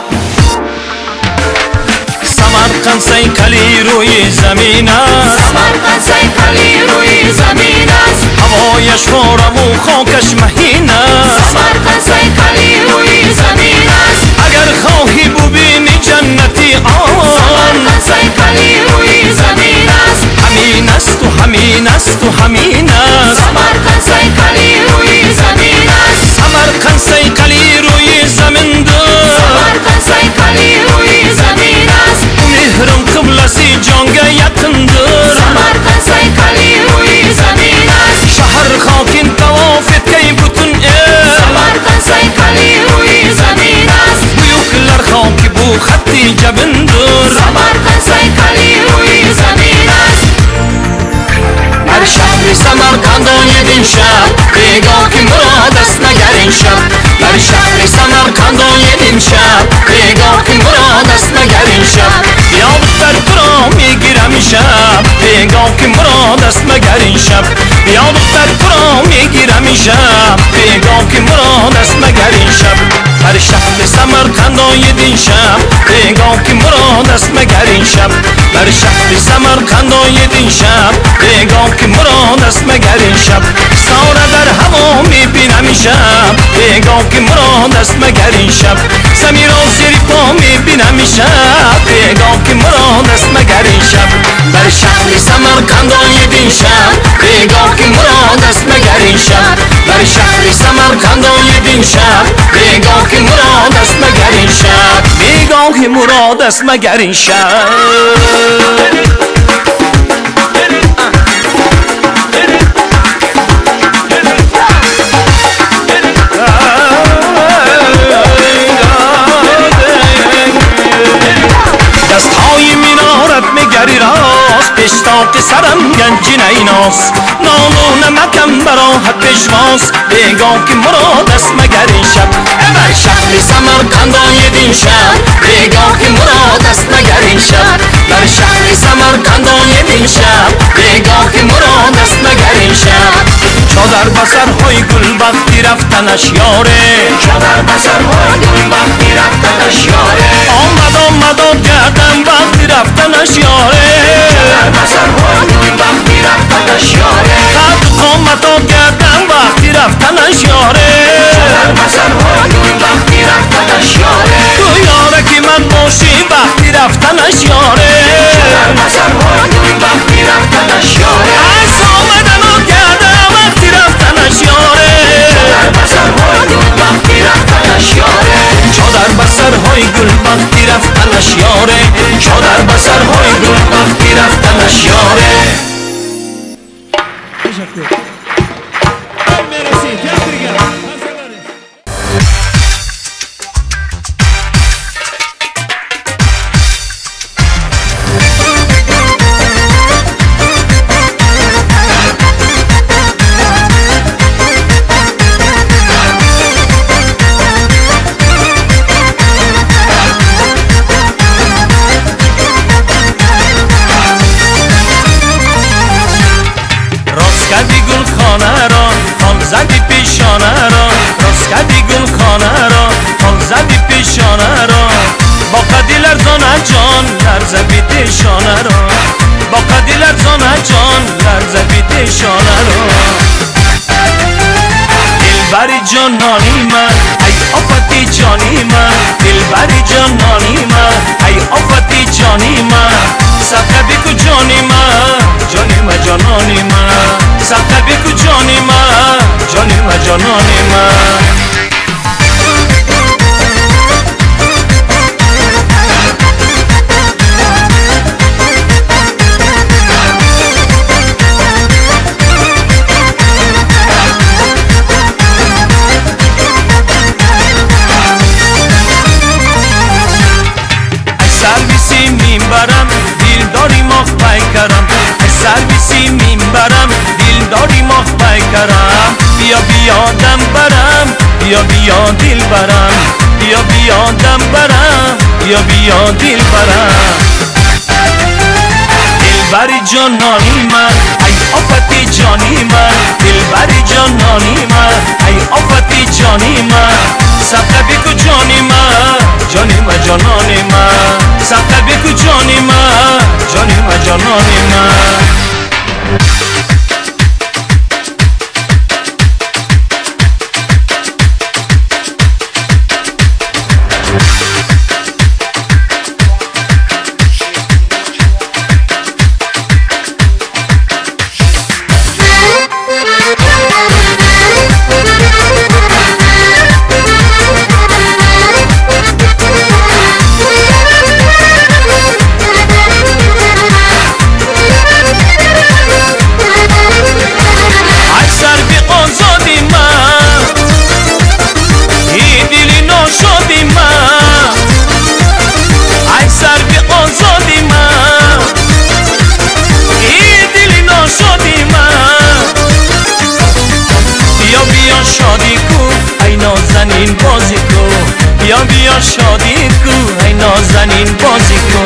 Samarqand sayqali ro'yi zamin است Samarqand sayqali ro'yi zamin است هوایش فارم و خاکش مهین است Samarqand sayqali ro'yi zamin است اگر خواهی ببینی جنتی آن Samarqand sayqali ro'yi zamin است همین است و همین است و همین است Samarqand sayqali ro'yi zamin است Samarqand sayqali ro'yi zamindir Samarqand sayqali ro'yi zamin است mehrim qiblasi jonga yaqindir Samarqand sayqali ro'yi zamin است shahar xokin tavof etgay butun el Samarqand sayqali ro'yi zamin است buyuklar xoki bu xatti jabindir Samarqand sayqali ro'yi zamin است هر شهر سمرقند آیدین شب بگاه که مراد است نگر این شب هر شهر سمرقند آیدین شب بگاه که مراد است نگر این شب یا بتر برا میگیرم شب بگاه که مراد است مگر این شب یا بتر برا میگیرم شب بگاه که مراد است مگر این شب هر شهر سمرقند آیدین شب بگاه که مراد است مگر این شب هر شهر سمرقند آیدین شب بگاه که مراد است مگر این شب ساره در هوا میبینم شب بگاه که مراد است مگر این شب زمین را زیر پا میبینم شب بگاه که مراد است مگر این شب بر شهر سمرقند آیدین شب بگاه که مراد است مگر این شب بر شهر سمرقند آیدین شب بگاه که مراد است مگر این شب بگاه که مراد است مگر این شب دستهای مینارت میگری راست پشتاق سرم گنجین ایناست نان و نمکم براحت پیشواست بگاه که مراد است مگر این شب بر شهر سمرقند آیدین شب بگاه که مراد است مگر این شب بر شهر سمرقند آیدین شب بگاه که مراد است مگر این شب چادر بسرهای گل وقتی رفتنش یاره چادر بسرهای گل وقتی رفتنش یاره آمد آمد و گردم وقتی رفتنش یاره چادر بسرهای گل وقتی رفتنش یاره قد قامت و گردم وقتی رفتنش یاره چادر بسرهای گل وقتی رفتنش یاره تو یاره که من باشی وقتی رفتنش یاره چادر بسرهای گل وقتی رفتنش یاره از آمدن و گردم وقتی رفتنش یاره چادر بسرهای گل وقتی رفتنش یاره چادر بسرهای گل وقتی رفتنش یاره چادر بسرهای گل وقتی رفتنش یاره کردی گل خانه را حال زدی پیشانه را راست کردی گل خانه را حال زدی پیشانه را با قدی لرزانه جان لرزه بیتی شانه را با قدی لرزانه جان لرزه بیتی شانه را دلبری جانانی من ای آفتی جانی من دلبری جانانی من ای آفتی جانی من سبقه بکو جانی من جانی من جانانی من سبقه بکو جانی من جانی من جانانی من میبرم دلداری مخ پیکرم ای سرویسی میبرم دلداری مخ پیکرم بیا بیا دم برم بیا بیا دل برم بیا بیا دم برم بیا بیا دل برم دلبری جانانی من ای آفتی جانی من دلبری جانانی من ای آفتی جانی من صدقه بکو جانی من جانی من جانانی من صدقه بکو جانی من جانی من جانانی من نازنین بازی کو بیا بیا شادی کو ای نازنین بازی کو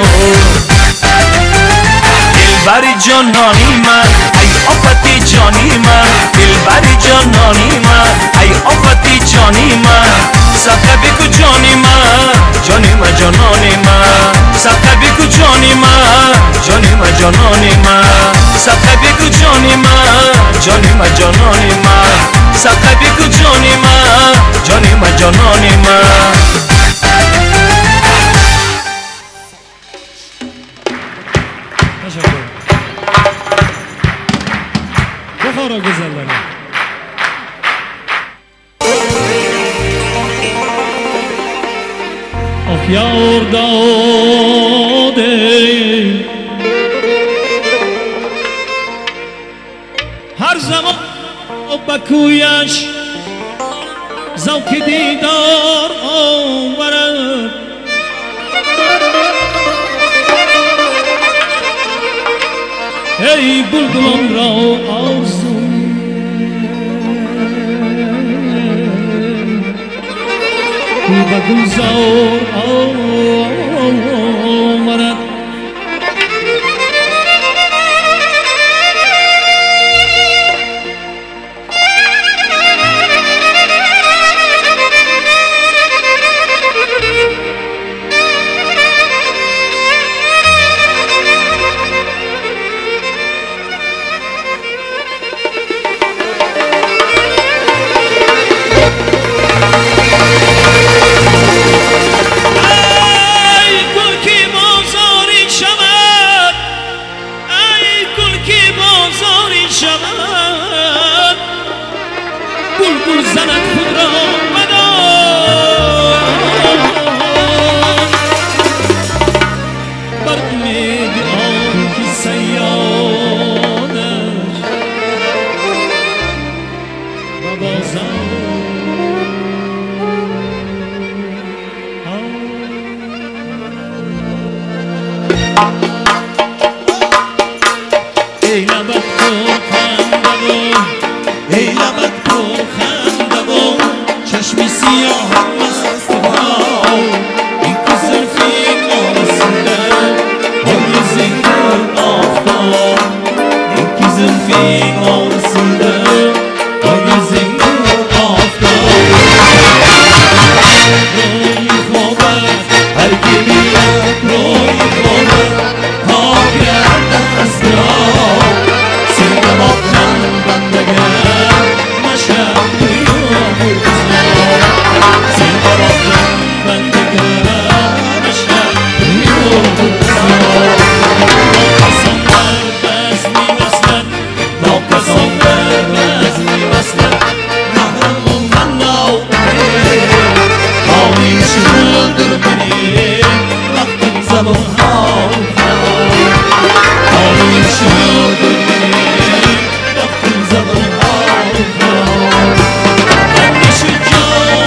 دلبری جانانی من ای آفتی جانی من دلبری جانانی من ای آفتی جانی من صدقه بکو جانی من جانی من جانانی من صدقه بکو جانی من جانی من جانانی من صدقه بکو جانی من جانی من جانانی من صدقه بکو جانی من جانی من جانانی من تشکر بخارا güzelleri Ah ya orada o değil Her zaman o bakıyaş Zavk-ı didar آورد Ey bulbulum ra arzu Bu gülzar آورد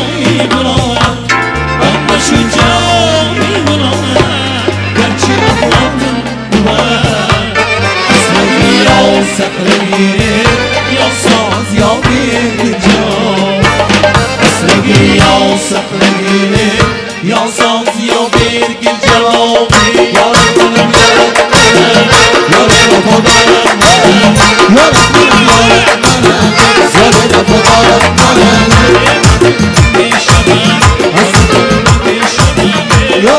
Gerçi سقلگی یا ساز یا بیرجا سقلگی یا سقلگی یا ساز یا بیرجا یا رب یا رب وفادارم یا رب یا رب وفادارم یا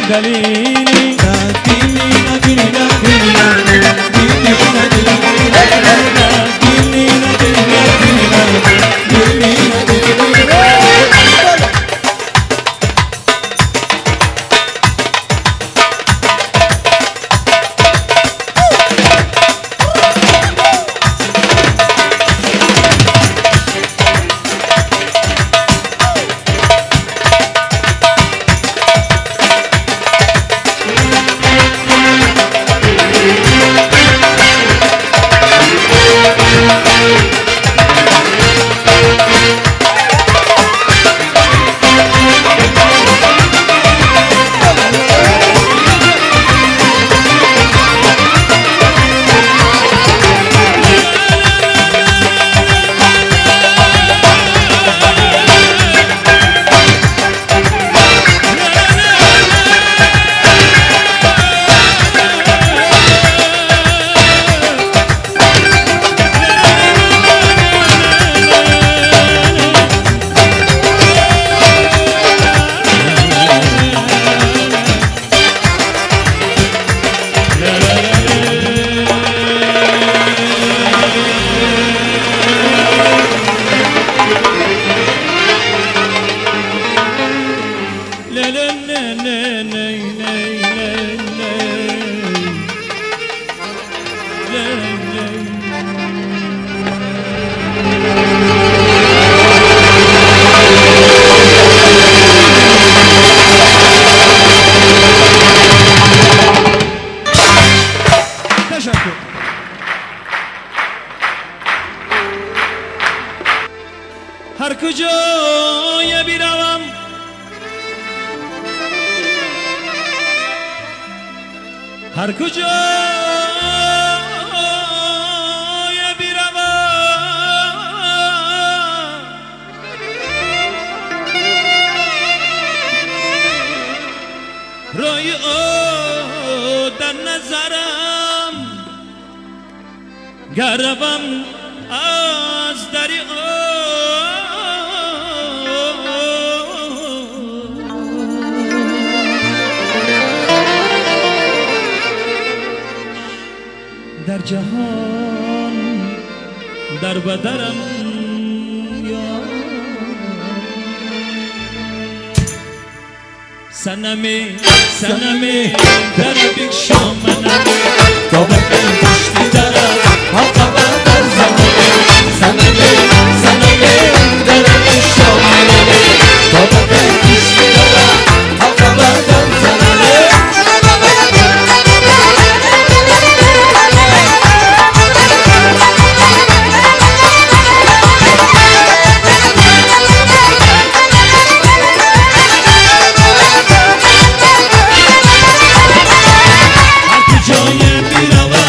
دلیلی ندیلی ندیلی ندیلی ندیلی هر کجای بیروم هر کجای بیروم روی او در نظرم گروم از دری او در جهان در بدرم یا سنمی سنمی در بکشا منمی تا بکن پشتی درم حقا در زمانی سنمی سنمی در بکشا منمی تا بکن پشتی درم حقا در زمانی جای بیروم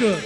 tashakkur.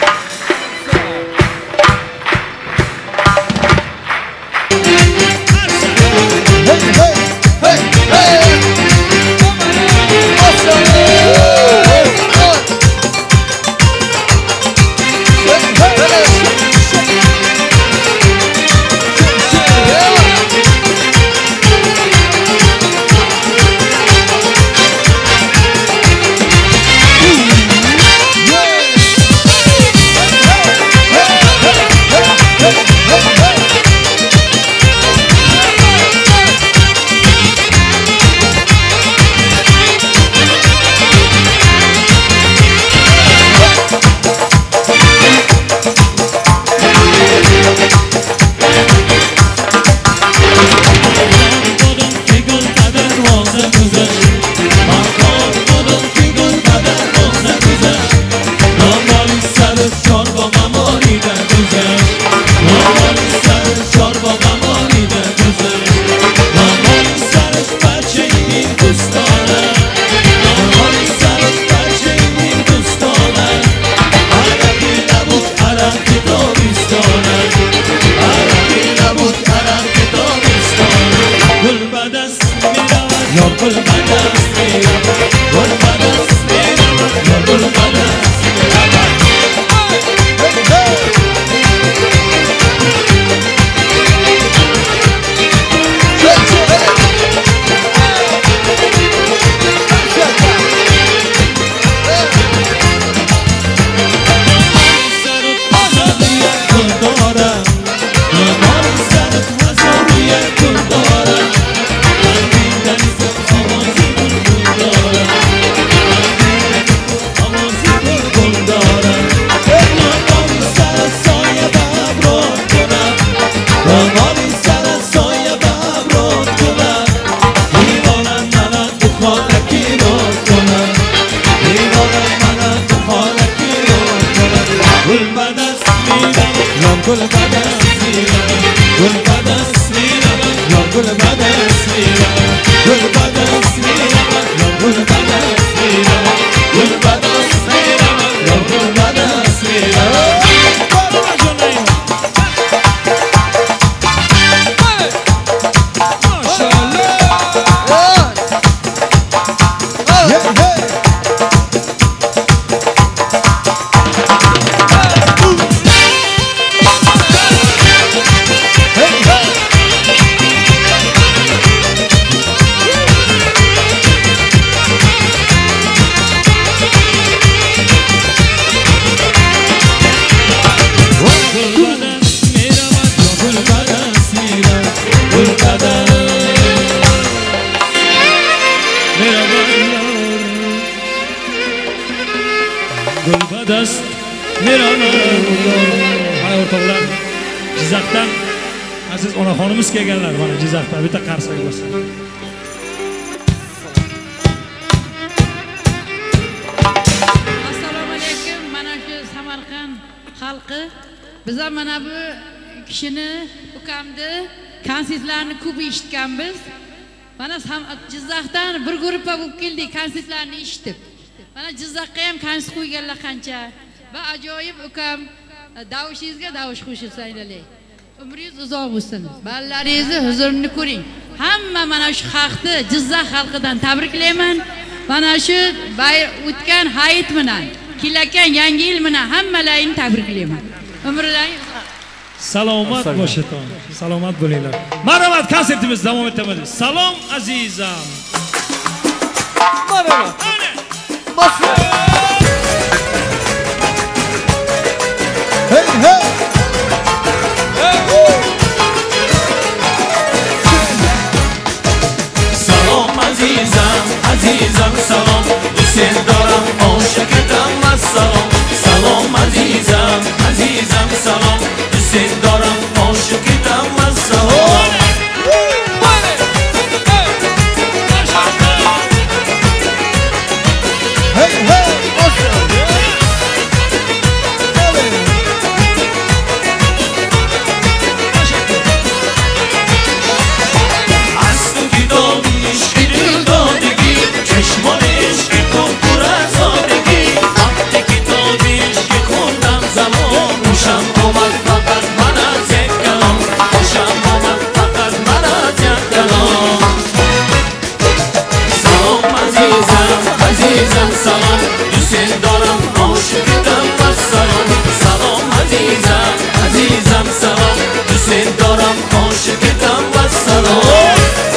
Gulbadast meraman. Hay o'rtoqlar, Jizzaxdan aziz onaxonimiz kelganlar, mana Jizzaxdan bitta qarsak bo'lsa. Assalomu alaykum. Mana shu Samarqand xalqi biz mana bu kishini, ukamni konsertlarini ko'p eshitganmiz. Mana Jizzaxdan bir gruppa bo'lib keldik konsertlarni eshitib. Mana Jizzaxga ham konsert qo'yganlar qancha. Va ajoyib ukam, davushingizga davush qo'shilsanglar. Umringiz uzoq bo'lsin. Balalaringizni huzurini ko'ring. Hamma mana shu xalqni, Jizzax xalqidan tabriklayman. Mana shu o'tgan hayit bilan, kelakan yangi yil bilan hammalaringni tabriklayman. Umrlaringiz Salomat bo'lishiton. Salomat bo'linglar. Marhamat, konsertimiz davom etamiz. Salom azizam. Marhamat. Hey hey. Salom azizam, azizam salom. Sen doram oshiqatam salom. Salom azizam, azizam salom. Sen doram oshiqatam salom. sen دارم عاشقتم و سلام سلام عزیزم عزیزم سلام دوست دارم عاشقتم و سلام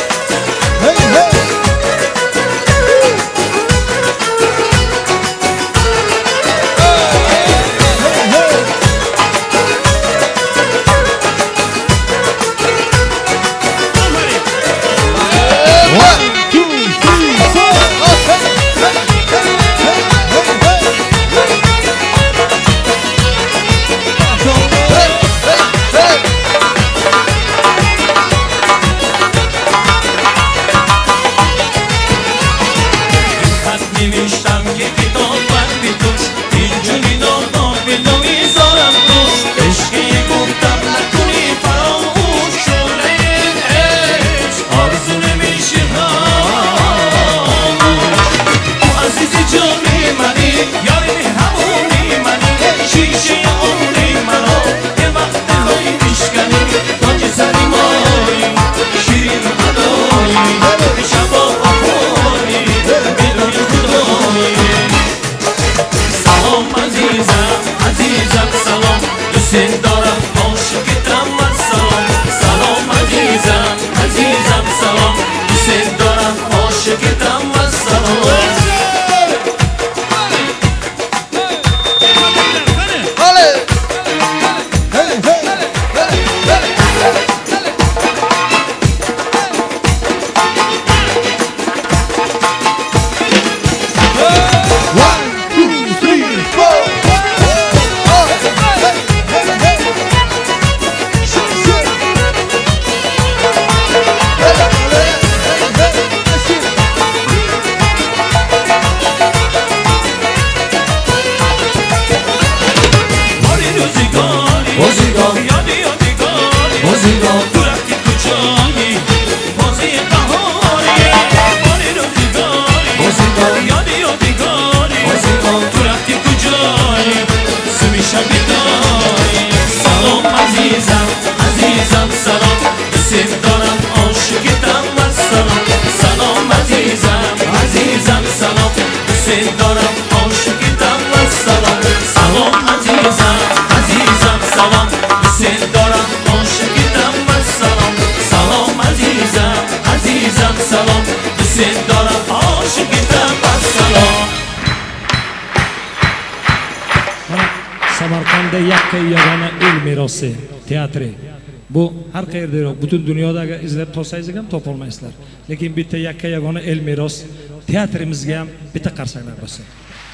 Samarqandda yakka yagona el merosi teatri. Bu har qayerda yo'q. Butun dunyodagi izlab topsangiz ham topolmaysizlar. Lekin bitta yakka yagona el meros teatrimizga ham bitta qarsaklar bo'lsin.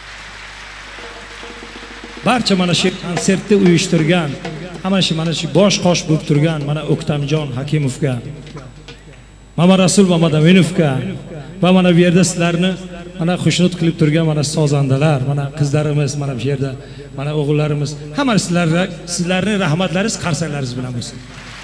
Barcha mana shu konsertni uyushtirgan, hamma shu mana shu bosh qosh bo'lib turgan mana O'ktamjon Hakimovga, Mama Rasul Mamadavinovga va mana bu yerda sizlarni mana xushnud qilib turgan mana sozandalar, mana qizlarimiz, mana bu yerda mana o'g'illarimiz, hamma sizlarga sizlarning rahmatlaringiz, qarsaklaringiz bilan bo'lsin.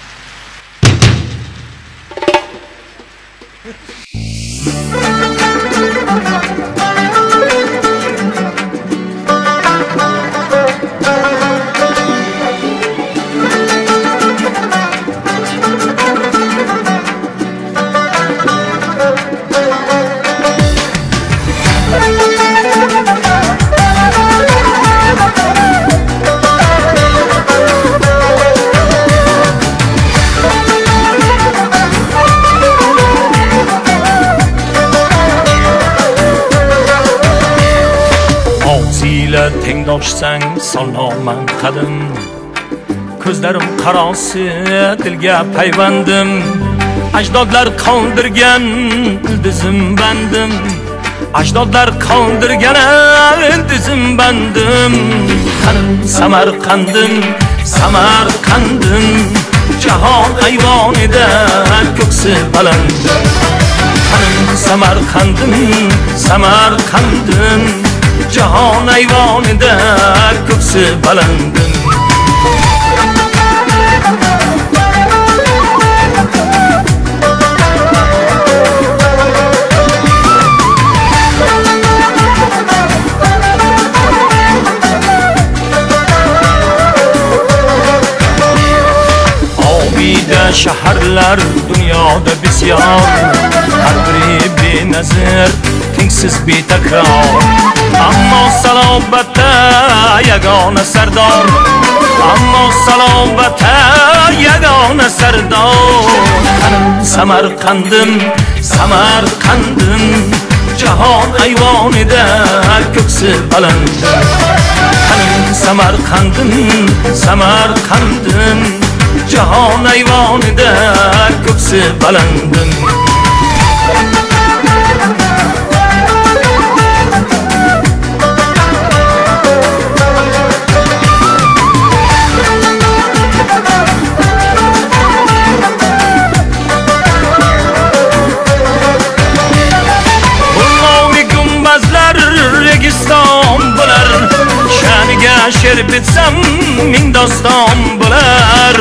tengdoshsang salomman qadim ko'zlarim qarosi dilga payvandim ajdodlar qoldirgan ildizim bandim ajdodlar qoldirgan ildizim bandim qanim Samarqandim Samarqandim jahon ayvonida ko'ksi baland qanim Samarqandim Samarqandim jahon ayvonida ko'ksi balandim obida shaharlar dunyoda bisyor har biri benazir tengsiz betakror ammo salom salobata yagona sardor ammo salobata yagona sardor Samarqandim Samarqandim jahon ayvonida ko'ksi baland Samarqandim Samarqandim jahon ayvonida ko'ksi balandim registon bo'lar shaniga she'r bitsam ming doston bo'lar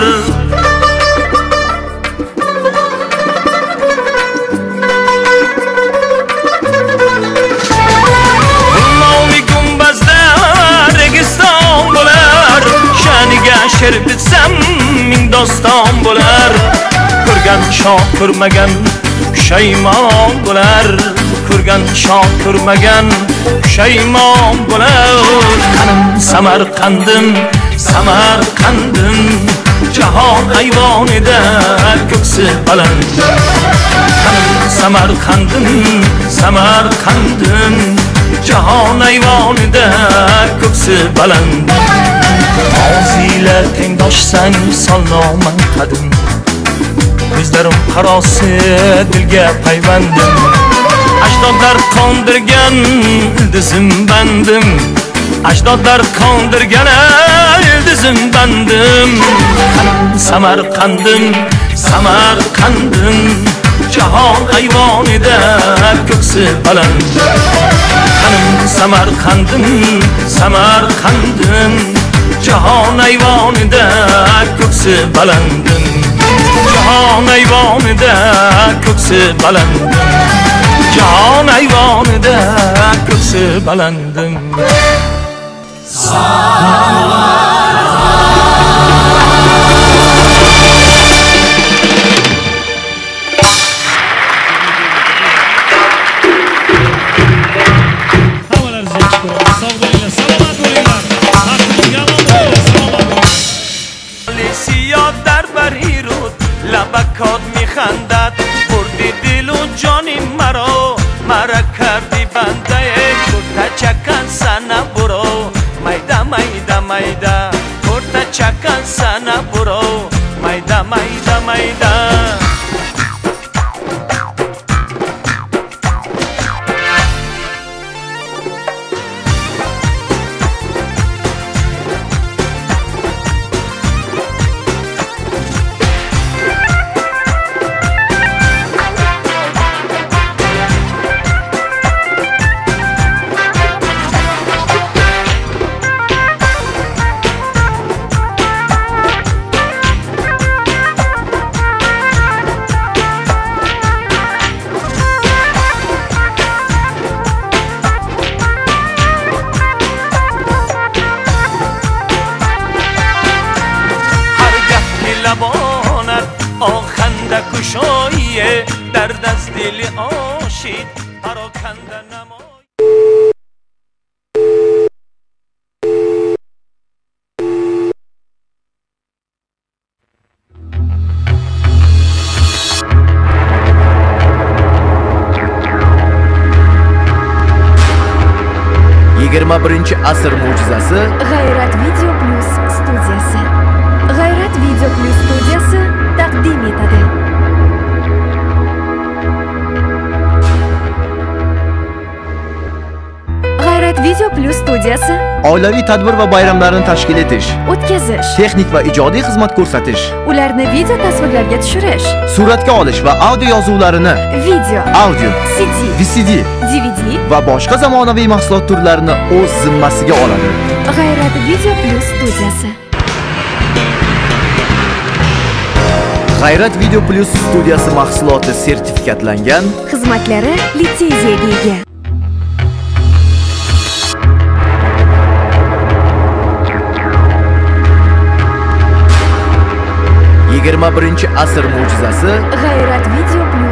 Ulmovi gumbazda registon bo'lar shaniga she'r bitsam ming doston bo'lar ko'rgan shoh ko'rmagan pushaymon bo'lar ko'rgan shoh ko'rmagan pushaymon bo'lar qanim Samarqandim Samarqandim jahon ayvonida ko'ksi baland qanim Samarqandim Samarqandim jahon ayvonida ko'ksi baland Ozilar tengdoshsang solnoman qadim ko'zlarim qarosi dilga payvandim Ajdodlar qondirgan ildizim bandim Ajdodlar qondirgan ildizim bandim Samarqandim Samarqandim jahon ayvonida ko'ksi baland qanim Samarqandim Samarqandim jahon ayvonida ko'ksi balandim jahon ayvonida ko'ksi balandim jahon ayvonida ko'ksi balandim لبکات میخندد بردی دل و جانی مرا مرا کردی بنده کرتا چکن سنه برو میده میده میده کرتا چکن سنه برو میده میده میده آخنده کشاییه درد از دل آشید پراکنده نمای yigirma birinchi asr mo'jizasi G'ayrat Video Plus studiyasi G'ayrat Video Plus studiyasi taqdim etadi. G'ayrat Video Plus studiyasi oilaviy tadbir va bayramlarni tashkil etish, o'tkazish, texnik va ijodiy xizmat ko'rsatish, ularni video tasvirlarga tushirish, suratga olish va audio yozuvlarini, video, audio, C D, V C D, D V D va boshqa zamonaviy mahsulot turlarini o'z zimmasiga oladi. G'ayrat Video Plus studiyasi G'ayrat Video Plus studiyasi mahsuloti sertifikatlangan, xizmatlari litsenziyaga ega. yigirma birinchi asr mo'jizasi G'ayrat Video Plus